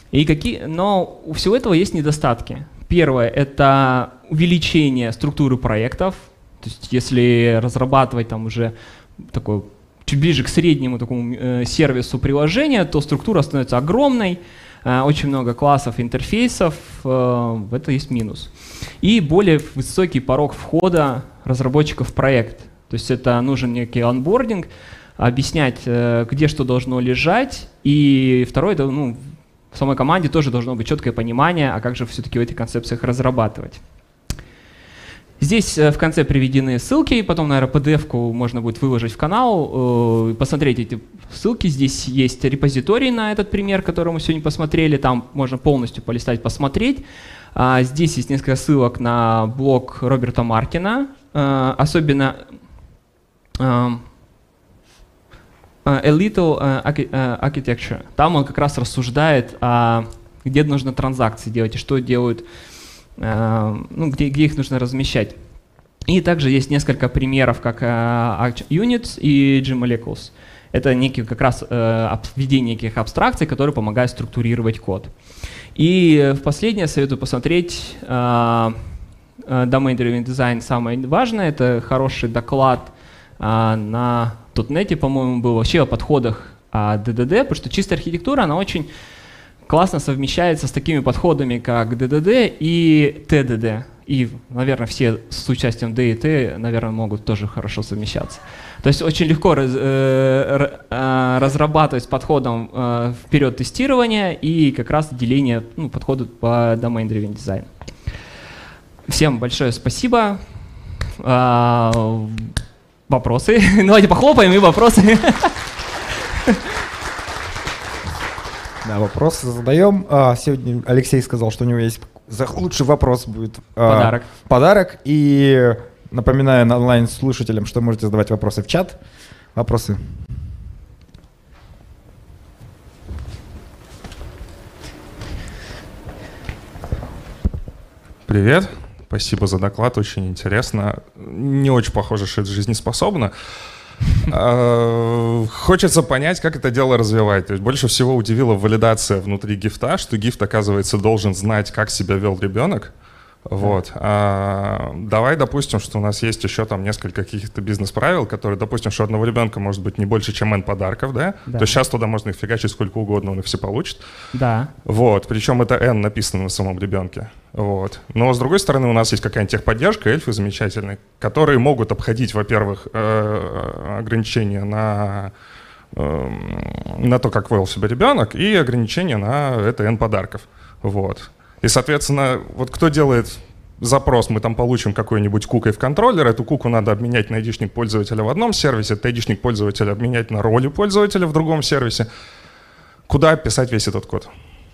И какие, но у всего этого есть недостатки. Первое — это увеличение структуры проектов. То есть если разрабатывать там уже такой чуть ближе к среднему такому э, сервису приложения, то структура становится огромной, э, очень много классов, интерфейсов, э, это есть минус. И более высокий порог входа разработчиков в проект. То есть это нужен некий онбординг, объяснять, э, где что должно лежать. И второе — это, ну, в самой команде тоже должно быть четкое понимание, а как же все-таки в этих концепциях разрабатывать. Здесь в конце приведены ссылки, потом, наверное, пи ди эф-ку можно будет выложить в канал, посмотреть эти ссылки. Здесь есть репозиторий на этот пример, который мы сегодня посмотрели, там можно полностью полистать, посмотреть. Здесь есть несколько ссылок на блог Роберта Маркина, особенно A Little Architecture. Там он как раз рассуждает, где нужно транзакции делать и что делают, ну, где, где их нужно размещать. И также есть несколько примеров, как ArcUnits и Gmolecules. Это некие как раз введение неких абстракций, которые помогают структурировать код. И в последнее советую посмотреть Domain Driven Design. Самое важное — это хороший доклад на .NET, по-моему, был вообще о подходах ди ди ди, потому что чистая архитектура, она очень классно совмещается с такими подходами, как ди ди ди и ти ди ди. И, наверное, все с участием ди и ти, наверное, могут тоже хорошо совмещаться. То есть очень легко раз, э, разрабатывать с подходом э, вперед тестирования и как раз деление, ну, подхода по Domain Driven Design. Всем большое спасибо. А, вопросы? Давайте похлопаем и вопросы. Да, вопросы задаем. А, сегодня Алексей сказал, что у него есть лучший вопрос будет. Подарок. А, подарок. И напоминаю онлайн-слушателям, что можете задавать вопросы в чат. Вопросы. Привет. Спасибо за доклад, очень интересно. Не очень похоже, что это жизнеспособно. Хочется понять, как это дело развивать. То есть больше всего удивила валидация внутри гифта, что гифт, оказывается, должен знать, как себя вел ребенок. Вот. А, давай допустим, что у нас есть еще там несколько каких-то бизнес-правил, которые, допустим, что одного ребенка может быть не больше, чем N подарков, да? Да. То есть сейчас туда можно их фигачить сколько угодно, он их все получит. Да. Вот. Причем это N написано на самом ребенке. Вот. Но с другой стороны у нас есть какая-нибудь техподдержка, эльфы замечательные, которые могут обходить, во-первых, ограничения на, на то, как вел себя ребенок, и ограничения на это N подарков. Вот. И, соответственно, вот кто делает запрос, мы там получим какой-нибудь кукой в контроллер, эту куку надо обменять на айдишник пользователя в одном сервисе, этот айдишник пользователя обменять на роли пользователя в другом сервисе. Куда писать весь этот код?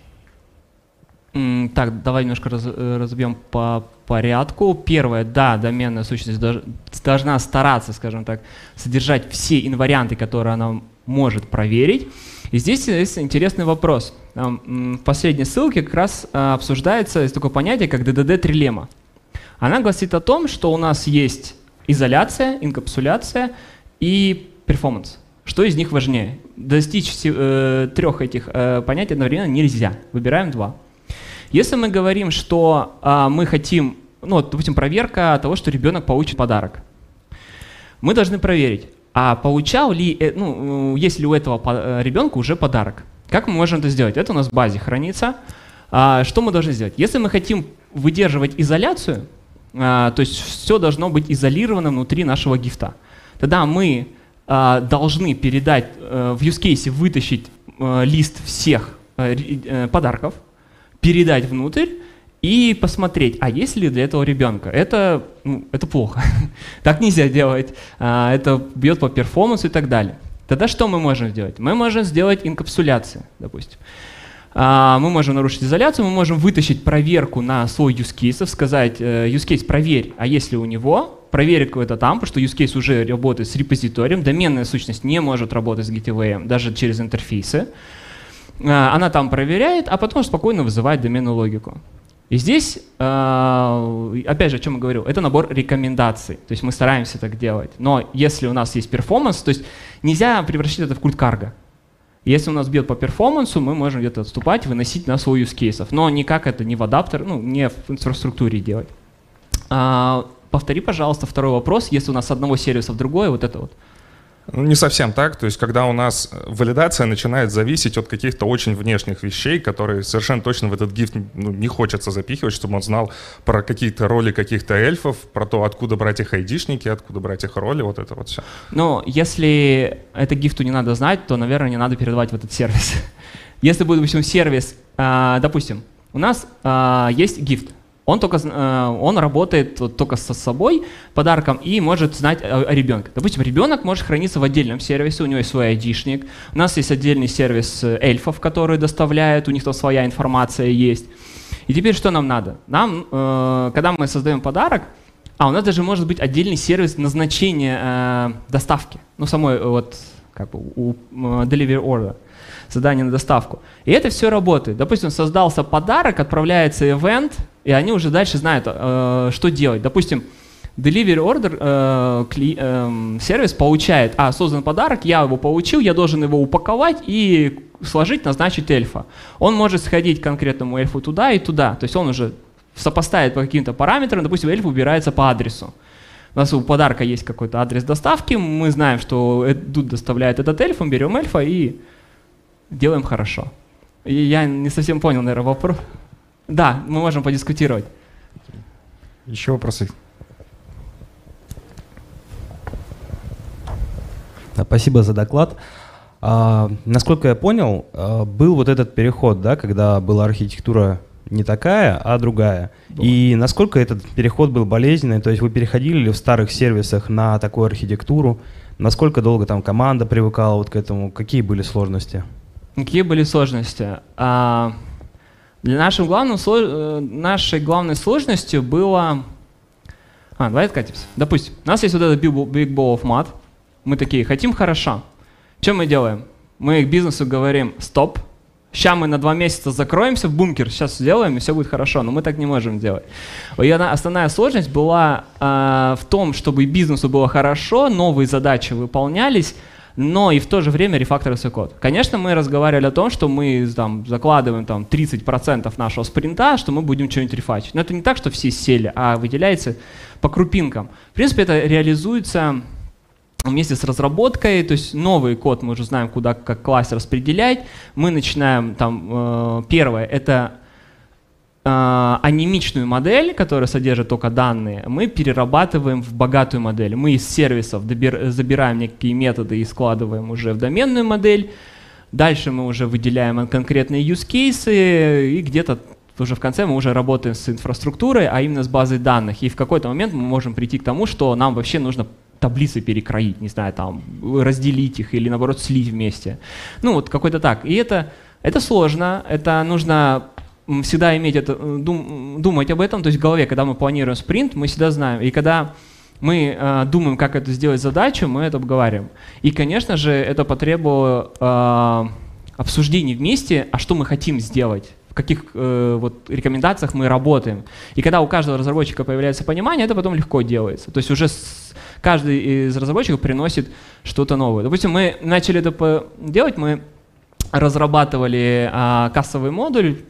Так, давай немножко раз, разобьем по порядку. Первое, да, доменная сущность должна стараться, скажем так, содержать все инварианты, которые она может проверить. И здесь есть интересный вопрос. В последней ссылке как раз обсуждается такое понятие, как ди ди ди-трилемма. Она гласит о том, что у нас есть изоляция, инкапсуляция и перформанс. Что из них важнее? Достичь э, трех этих э, понятий одновременно нельзя. Выбираем два. Если мы говорим, что э, мы хотим, ну, допустим, проверка того, что ребенок получит подарок, мы должны проверить, а получал ли, ну, есть ли у этого ребенка уже подарок. Как мы можем это сделать? Это у нас в базе хранится. А, что мы должны сделать? Если мы хотим выдерживать изоляцию, а, то есть все должно быть изолировано внутри нашего гифта, тогда мы а, должны передать, а, в use case вытащить а, лист всех а, подарков, передать внутрь и посмотреть, а есть ли для этого ребенка. Это, ну, это плохо. Так нельзя делать. А, это бьет по перформансу и так далее. Тогда что мы можем сделать? Мы можем сделать инкапсуляцию, допустим. А, мы можем нарушить изоляцию, мы можем вытащить проверку на свой use case, сказать, use case проверь, а если у него, проверить какой-то там, потому что use case уже работает с репозиторием, доменная сущность не может работать с гитвеем, даже через интерфейсы. А, она там проверяет, а потом спокойно вызывает доменную логику. И здесь, опять же, о чем я говорил, это набор рекомендаций. То есть мы стараемся так делать. Но если у нас есть перформанс, то есть нельзя превращать это в культ карго. Если у нас бьет по перформансу, мы можем где-то отступать, выносить на свой use cases. Но никак это не в адаптер, ну, не в инфраструктуре делать. А, повтори, пожалуйста, второй вопрос. Если у нас с одного сервиса в другое, вот это вот. Не совсем так. То есть, когда у нас валидация начинает зависеть от каких-то очень внешних вещей, которые совершенно точно в этот гиф ну, не хочется запихивать, чтобы он знал про какие-то роли каких-то эльфов, про то, откуда брать их айдишники, откуда брать их роли, вот это вот все. Ну, если это гифту не надо знать, то, наверное, не надо передавать в этот сервис. Если будет, допустим, сервис, допустим, у нас есть гифт. Он, только, он работает вот только со собой, подарком, и может знать о, о ребенке. Допустим, ребенок может храниться в отдельном сервисе, у него есть свой айдишник. У нас есть отдельный сервис эльфов, который доставляет, у них там своя информация есть. И теперь что нам надо? Нам, э, когда мы создаем подарок, а у нас даже может быть отдельный сервис назначения э, доставки. Ну, самой вот, как бы, у, у delivery order. Задание на доставку. И это все работает. Допустим, создался подарок, отправляется event, и они уже дальше знают, э, что делать. Допустим, delivery order э, кли, э, сервис получает, а, создан подарок, я его получил, я должен его упаковать и сложить, назначить эльфа. Он может сходить к конкретному эльфу туда и туда. То есть он уже сопоставит по каким-то параметрам, допустим, эльф выбирается по адресу. У нас у подарка есть какой-то адрес доставки, мы знаем, что тут доставляет этот эльф, мы берем эльфа и делаем хорошо. И я не совсем понял, наверное, вопрос. Да, мы можем подискутировать. Еще вопросы? Спасибо за доклад. А, насколько я понял, а, был вот этот переход, да, когда была архитектура не такая, а другая. Да. И насколько этот переход был болезненный? То есть вы переходили ли в старых сервисах на такую архитектуру? Насколько долго там команда привыкала вот к этому? Какие были сложности? Какие были сложности? А, для нашей главной, нашей главной сложностью было... А, давай откатимся. Допустим, у нас есть вот этот Big Ball of Mud. Мы такие, хотим хорошо. Что мы делаем? Мы к бизнесу говорим, стоп, сейчас мы на два месяца закроемся в бункер, сейчас сделаем, и все будет хорошо. Но мы так не можем делать. И основная сложность была а, в том, чтобы бизнесу было хорошо, новые задачи выполнялись, но и в то же время рефакторился код. Конечно, мы разговаривали о том, что мы там, закладываем там, тридцать процентов нашего спринта, что мы будем что-нибудь рефачить. Но это не так, что все сели, а выделяется по крупинкам. В принципе, это реализуется вместе с разработкой, то есть новый код мы уже знаем, куда как класс распределять. Мы начинаем, там, э, первое, это э, анимичную модель, которая содержит только данные, мы перерабатываем в богатую модель. Мы из сервисов добир, забираем некие методы и складываем уже в доменную модель. Дальше мы уже выделяем конкретные use cases, и где-то уже в конце мы уже работаем с инфраструктурой, а именно с базой данных. И в какой-то момент мы можем прийти к тому, что нам вообще нужно таблицы перекроить, не знаю, там, разделить их или, наоборот, слить вместе. Ну, вот какой-то так. И это, это сложно, это нужно всегда иметь это, дум, думать об этом, то есть в голове, когда мы планируем спринт, мы всегда знаем. И когда мы э, думаем, как это сделать задачу, мы это обговариваем. И, конечно же, это потребовало э, обсуждений вместе, а что мы хотим сделать, в каких э, вот, рекомендациях мы работаем. И когда у каждого разработчика появляется понимание, это потом легко делается. То есть уже с, каждый из разработчиков приносит что-то новое. Допустим, мы начали это делать, мы разрабатывали а, кассовый модуль, э,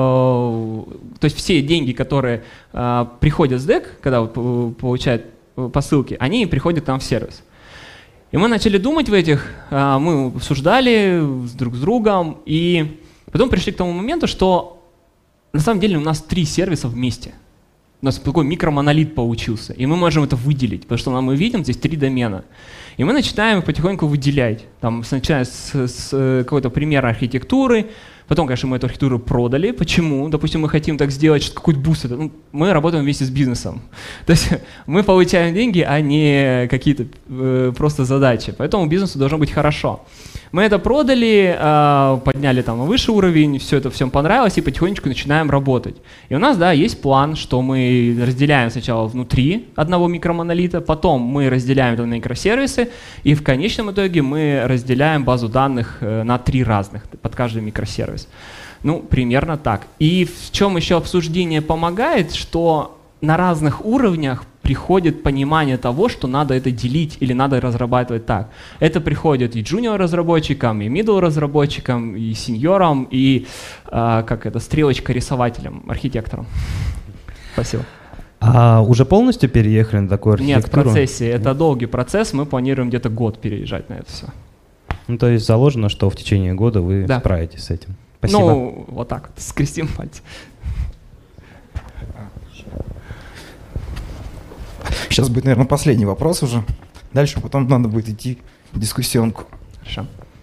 то есть все деньги, которые а, приходят с дэк, когда вот, получают посылки, они приходят к нам в сервис. И мы начали думать в этих, а, мы обсуждали друг с другом, и потом пришли к тому моменту, что на самом деле у нас три сервиса вместе. У нас такой микромонолит получился, и мы можем это выделить, потому что мы видим здесь три домена. И мы начинаем потихоньку выделять, там, начиная с, с какой-то примера архитектуры, потом, конечно, мы эту архитектуру продали. Почему? Допустим, мы хотим так сделать, что какой-то буст. Ну, мы работаем вместе с бизнесом. То есть мы получаем деньги, а не какие-то э, просто задачи. Поэтому бизнесу должно быть хорошо. Мы это продали, э, подняли там на высший уровень, все это всем понравилось, и потихонечку начинаем работать. И у нас, да, есть план, что мы разделяем сначала внутри одного микромонолита, потом мы разделяем это на микросервисы, и в конечном итоге мы разделяем базу данных э, на три разных, под каждый микросервис. Ну, примерно так. И в чем еще обсуждение помогает, что на разных уровнях приходит понимание того, что надо это делить или надо разрабатывать так. Это приходит и джуниор-разработчикам, и middle-разработчикам, и сеньорам, и э, как это, стрелочка-рисователям, архитекторам. Спасибо. А уже полностью переехали на такую архитектуру? Нет, в процессе. Это долгий процесс, мы планируем где-то год переезжать на это все. Ну, то есть заложено, что в течение года вы да. справитесь с этим. Спасибо. Ну, вот так вот, скрестим пальцы. Сейчас будет, наверное, последний вопрос уже. Дальше потом надо будет идти в дискуссионку. Хорошо.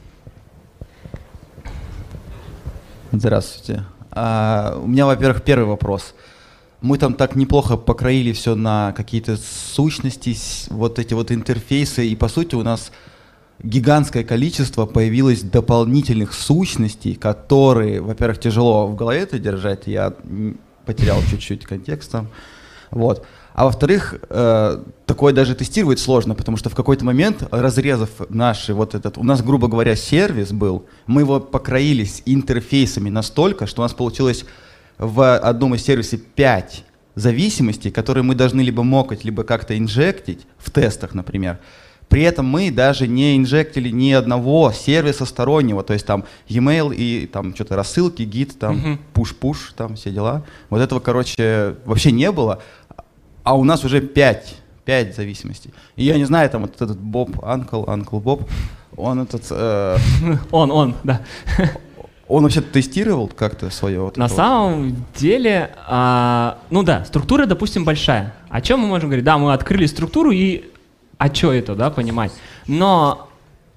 Здравствуйте. А, у меня, во-первых, первый вопрос. Мы там так неплохо покроили все на какие-то сущности, вот эти вот интерфейсы, и по сути у нас гигантское количество появилось дополнительных сущностей, которые, во-первых, тяжело в голове это держать, я потерял чуть-чуть контекста, вот. А во-вторых, э, такое даже тестировать сложно, потому что в какой-то момент, разрезав наши вот этот, у нас, грубо говоря, сервис был, мы его покроились интерфейсами настолько, что у нас получилось в одном из сервисов пять зависимостей, которые мы должны либо мокать, либо как-то инжектить в тестах, например. При этом мы даже не инжектили ни одного сервиса стороннего, то есть там e-mail и там что-то рассылки, гид, там push-push, там все дела. Вот этого, короче, вообще не было. А у нас уже пять, пять зависимостей. И я не знаю, там вот этот Боб, Uncle, Uncle Боб, он этот... Э, он, он, да. Он вообще тестировал как-то свое? Вот На самом вот? деле, а, ну да, структура, допустим, большая. О чем мы можем говорить? Да, мы открыли структуру и а что это, да, понимать. Но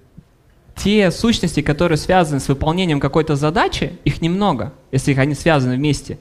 те сущности, которые связаны с выполнением какой-то задачи, их немного, если их они связаны вместе.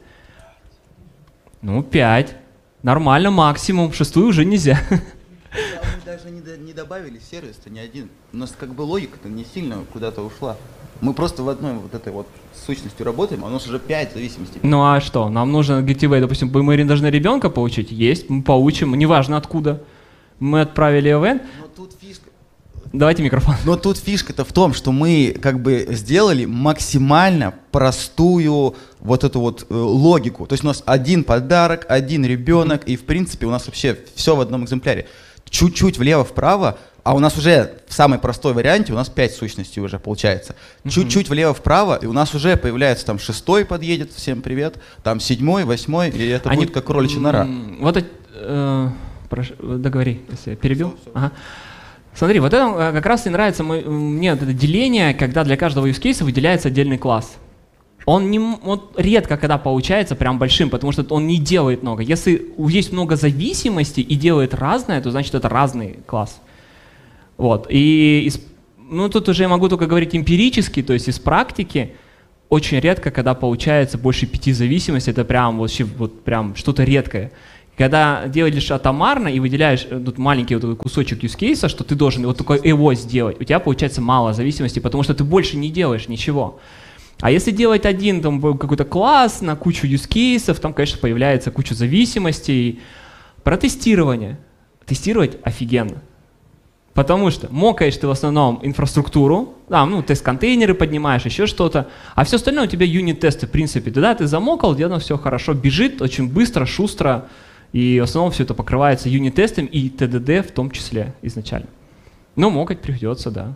Ну, пять. Нормально, максимум. Шестую уже нельзя. Мы даже не, до, не добавили сервис-то ни один. У нас как бы логика-то не сильно куда-то ушла. Мы просто в одной вот этой вот сущностью работаем, а у нас уже пять зависимостей. Ну а что? Нам нужно гетивей, допустим, мы должны ребенка получить? Есть, мы получим, неважно откуда. Мы отправили event. Но тут фишка. Давайте микрофон. Но тут фишка-то в том, что мы как бы сделали максимально простую вот эту вот э, логику. То есть у нас один подарок, один ребенок, и в принципе у нас вообще все в одном экземпляре. Чуть-чуть влево-вправо, а у нас уже в самой простой варианте у нас пять сущностей уже получается. Mm-hmm. Чуть-чуть влево-вправо, и у нас уже появляется там шестой подъедет, всем привет, там седьмой, восьмой, и это Они... будет как кроличья нора. Вот э, прошу, договори, если я перебил. Все, все. Ага. Смотри, вот это как раз и нравится мой, мне вот это деление, когда для каждого use case выделяется отдельный класс. Он, не, он редко когда получается прям большим, потому что он не делает много. Если есть много зависимостей и делает разное, то значит это разный класс. Вот. И из, ну, тут уже я могу только говорить эмпирически, то есть из практики очень редко, когда получается больше пяти зависимостей, это прям вообще вот прям что-то редкое. Когда делаешь атомарно и выделяешь тут маленький вот такой кусочек use case, что ты должен вот только его сделать, у тебя получается мало зависимостей, потому что ты больше не делаешь ничего. А если делать один там какой-то класс на кучу use cases, там, конечно, появляется куча зависимостей. Про тестирование. Тестировать офигенно. Потому что мокаешь ты в основном инфраструктуру, да, ну, тест-контейнеры поднимаешь, еще что-то, а все остальное у тебя юнит-тесты, в принципе. Тогда ты замокал, где-то все хорошо бежит, очень быстро, шустро, и в основном все это покрывается юнит-тестом и тэ дэ дэ в том числе изначально. Но мокать придется, да.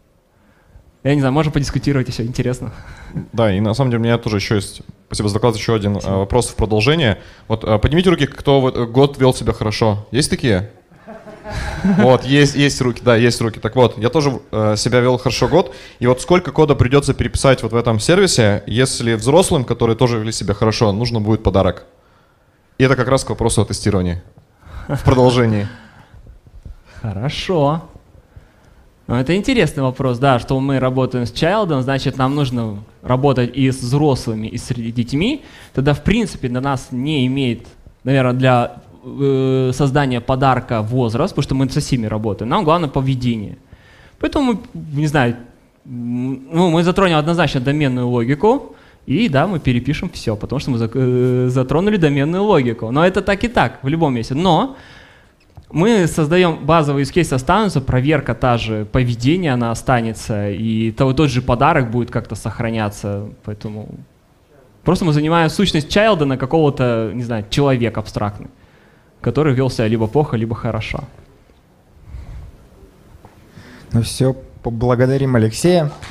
Я не знаю, можно подискутировать, если интересно. Да, и на самом деле у меня тоже еще есть, спасибо за доклад, еще один а, вопрос в продолжение. Вот а, поднимите руки, кто вот, год вел себя хорошо. Есть такие? Вот, есть, есть руки, да, есть руки. Так вот, я тоже э, себя вел хорошо год. И вот сколько кода придется переписать вот в этом сервисе, если взрослым, которые тоже вели себя хорошо, нужно будет подарок? И это как раз к вопросу о тестировании в продолжении. Хорошо. Ну, это интересный вопрос, да, что мы работаем с чайлдом, значит, нам нужно работать и с взрослыми, и с детьми. Тогда, в принципе, для нас не имеет, наверное, для э, создания подарка возраст, потому что мы со всеми работаем. Нам главное поведение. Поэтому, мы, не знаю, ну, мы затронем однозначно доменную логику, и да, мы перепишем все, потому что мы э, затронули доменную логику. Но это так и так, в любом месте. Но мы создаем базовый use case, останутся, проверка та же, поведение она останется, и то, тот же подарок будет как-то сохраняться. Поэтому просто мы занимаем сущность чайлда на какого-то, не знаю, человека абстрактный. который вел себя либо плохо, либо хорошо. Ну все, поблагодарим Алексея.